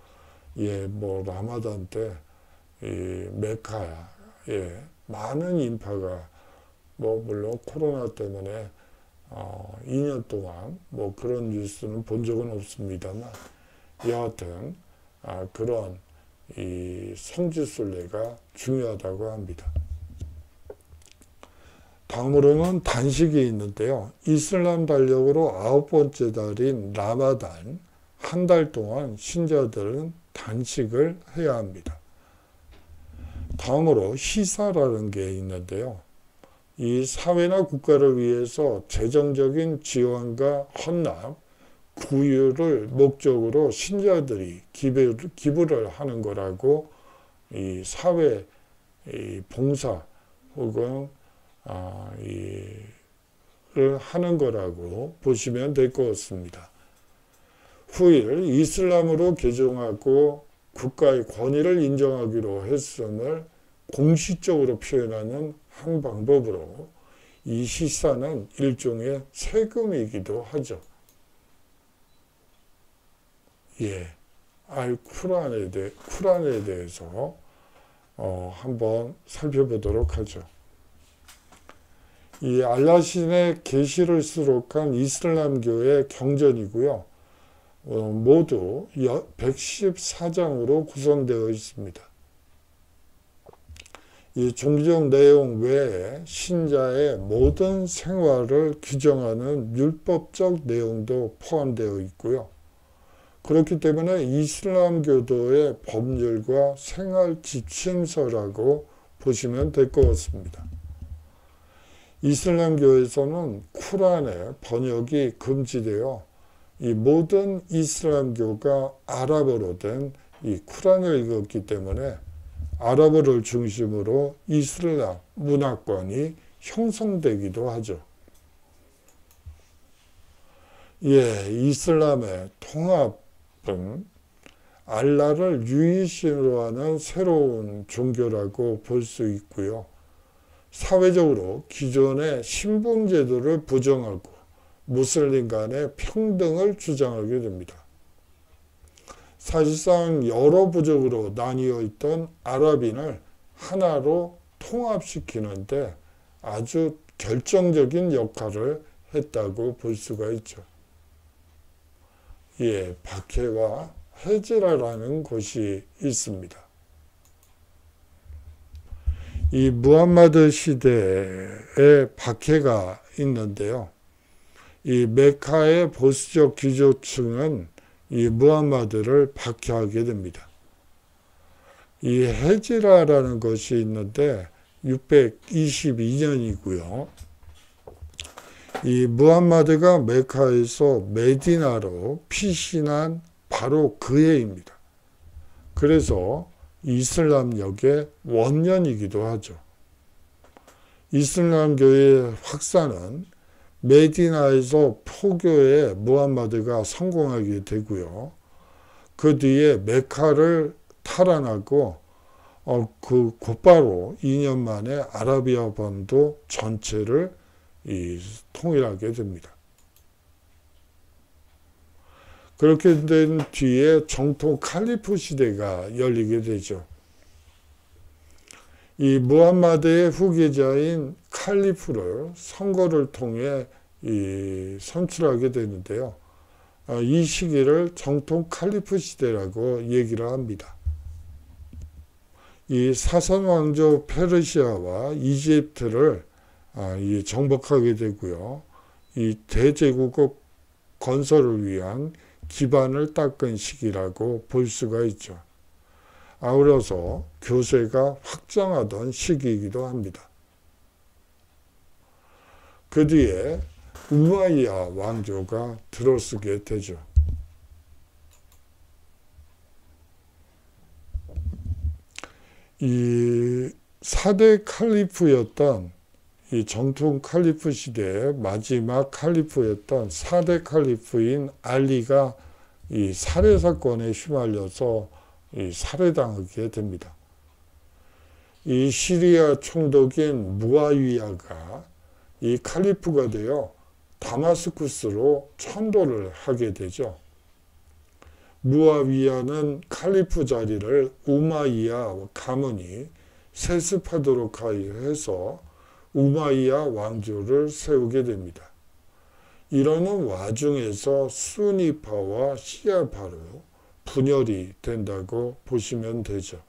[SPEAKER 1] 라마단 때 이 메카에 많은 인파가 물론 코로나 때문에 2년 동안 그런 뉴스는 본 적은 없습니다만 여하튼 그런 이 성지순례가 중요하다고 합니다. 다음으로는 단식이 있는데요. 이슬람 달력으로 9번째 달인 라마단, 한 달 동안 신자들은 단식을 해야 합니다. 다음으로 희사라는 게 있는데요. 이 사회나 국가를 위해서 재정적인 지원과 헌납, 구휼을 목적으로 신자들이 기부를 하는 거라고 이 사회 봉사 혹은 를 하는 거라고 보시면 될 것 같습니다. 후일 이슬람으로 개종하고 국가의 권위를 인정하기로 했음을 공식적으로 표현하는 한 방법으로 이 희사는 일종의 세금이기도 하죠. 쿠란에 대해서 한번 살펴보도록 하죠. 이 알라신의 계시를 수록한 이슬람교의 경전이고요. 모두 114장으로 구성되어 있습니다. 이 종종 내용 외에 신자의 모든 생활을 규정하는 율법적 내용도 포함되어 있고요. 그렇기 때문에 이슬람교도의 법률과 생활 지침서라고 보시면 될 것 같습니다. 이슬람교에서는 쿠란의 번역이 금지되어 이 모든 이슬람교가 아랍어로 된 이 쿠란을 읽었기 때문에 아랍어를 중심으로 이슬람 문화권이 형성되기도 하죠. 이슬람의 통합은 알라를 유일신으로 하는 새로운 종교라고 볼 수 있고요. 사회적으로 기존의 신분제도를 부정하고 무슬림 간의 평등을 주장하게 됩니다. 사실상 여러 부족으로 나뉘어 있던 아랍인을 하나로 통합시키는데 아주 결정적인 역할을 했다고 볼 수가 있죠. 박해와 헤지라라는 곳이 있습니다. 이 무함마드 시대에 박해가 있는데요. 이 메카의 보수적 귀족층은 이 무함마드를 박해하게 됩니다. 이 헤지라라는 것이 있는데 622년이고요. 이 무함마드가 메카에서 메디나로 피신한 바로 그 해입니다. 그래서 이슬람역의 원년이기도 하죠. 이슬람교의 확산은 메디나에서 포교에 무함마드가 성공하게 되고요. 그 뒤에 메카를 탈환하고 그 곧바로 2년 만에 아라비아 반도 전체를 통일하게 됩니다. 그렇게 된 뒤에 정통 칼리프 시대가 열리게 되죠. 이 무함마드의 후계자인 칼리프를 선거를 통해 선출하게 되는데요. 이 시기를 정통 칼리프 시대라고 얘기를 합니다. 이 사선 왕조 페르시아와 이집트를 정복하게 되고요. 이 대제국의 건설을 위한 기반을 닦은 시기라고 볼 수가 있죠. 아울러서 교세가 확장하던 시기이기도 합니다. 그 뒤에 우마이야 왕조가 들어서게 되죠. 이 4대 칼리프였던 이 정통 칼리프 시대의 마지막 칼리프였던 4대 칼리프인 알리가 이 살해 사건에 휘말려서 살해당하게 됩니다. 이 시리아 총독인 무아위야가 이 칼리프가 되어 다마스쿠스로 천도를 하게 되죠. 무아위야는 칼리프 자리를 우마이야 가문이 세습하도록 해서 우마이야 왕조를 세우게 됩니다. 이러는 와중에서 수니파와 시아파로 분열이 된다고 보시면 되죠.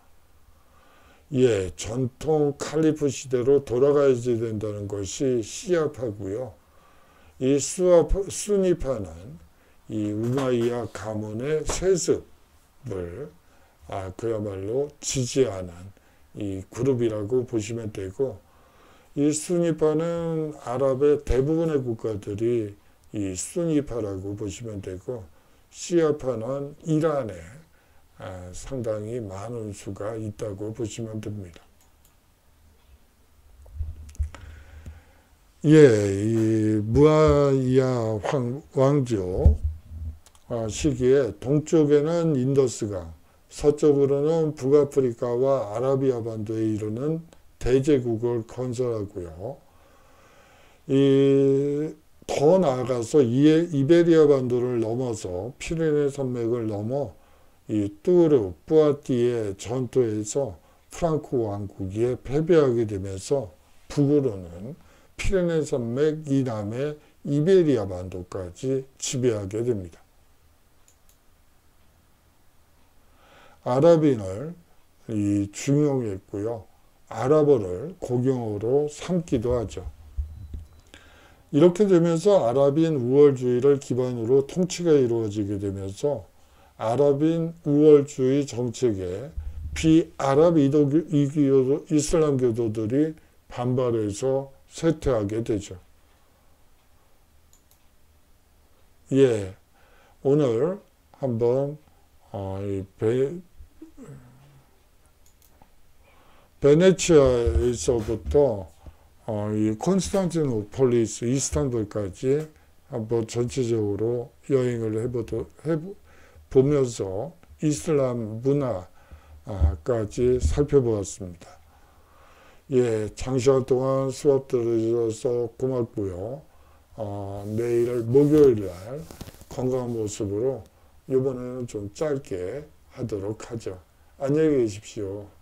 [SPEAKER 1] 전통 칼리프 시대로 돌아가야 된다는 것이 시아파고요. 이 수니파는 이 우마이야 가문의 세습을 그야말로 지지하는 이 그룹이라고 보시면 되고, 이 수니파는 아랍의 대부분의 국가들이 이 수니파라고 보시면 되고, 시아파는 이란에 상당히 많은 수가 있다고 보시면 됩니다. 이 무아위야 왕조 시기에 동쪽에는 인더스강, 서쪽으로는 북아프리카와 아라비아 반도에 이르는 대제국을 건설하고요. 더 나아가서 이베리아 반도를 넘어서 피레네 산맥을 넘어 이 뚜르, 뿌아티의 전투에서 프랑크 왕국이 패배하게 되면서 북으로는 피레네 산맥 이남의 이베리아 반도까지 지배하게 됩니다. 아랍인을 중용했고요. 아랍어를 공용어로 삼기도 하죠. 이렇게 되면서 아랍인 우월주의를 기반으로 통치가 이루어지게 되면서 아랍인 우월주의 정책에 비아랍 이슬람 교도들이 반발해서 쇠퇴하게 되죠. 오늘 한번 베네치아에서부터 이 콘스탄티노폴리스, 이스탄불까지 한번 전체적으로 여행을 해보면서 이슬람 문화까지 살펴보았습니다. 장시간 동안 수업 들으셔서 고맙고요. 내일 목요일 날 건강한 모습으로 이번에는 좀 짧게 하도록 하죠. 안녕히 계십시오.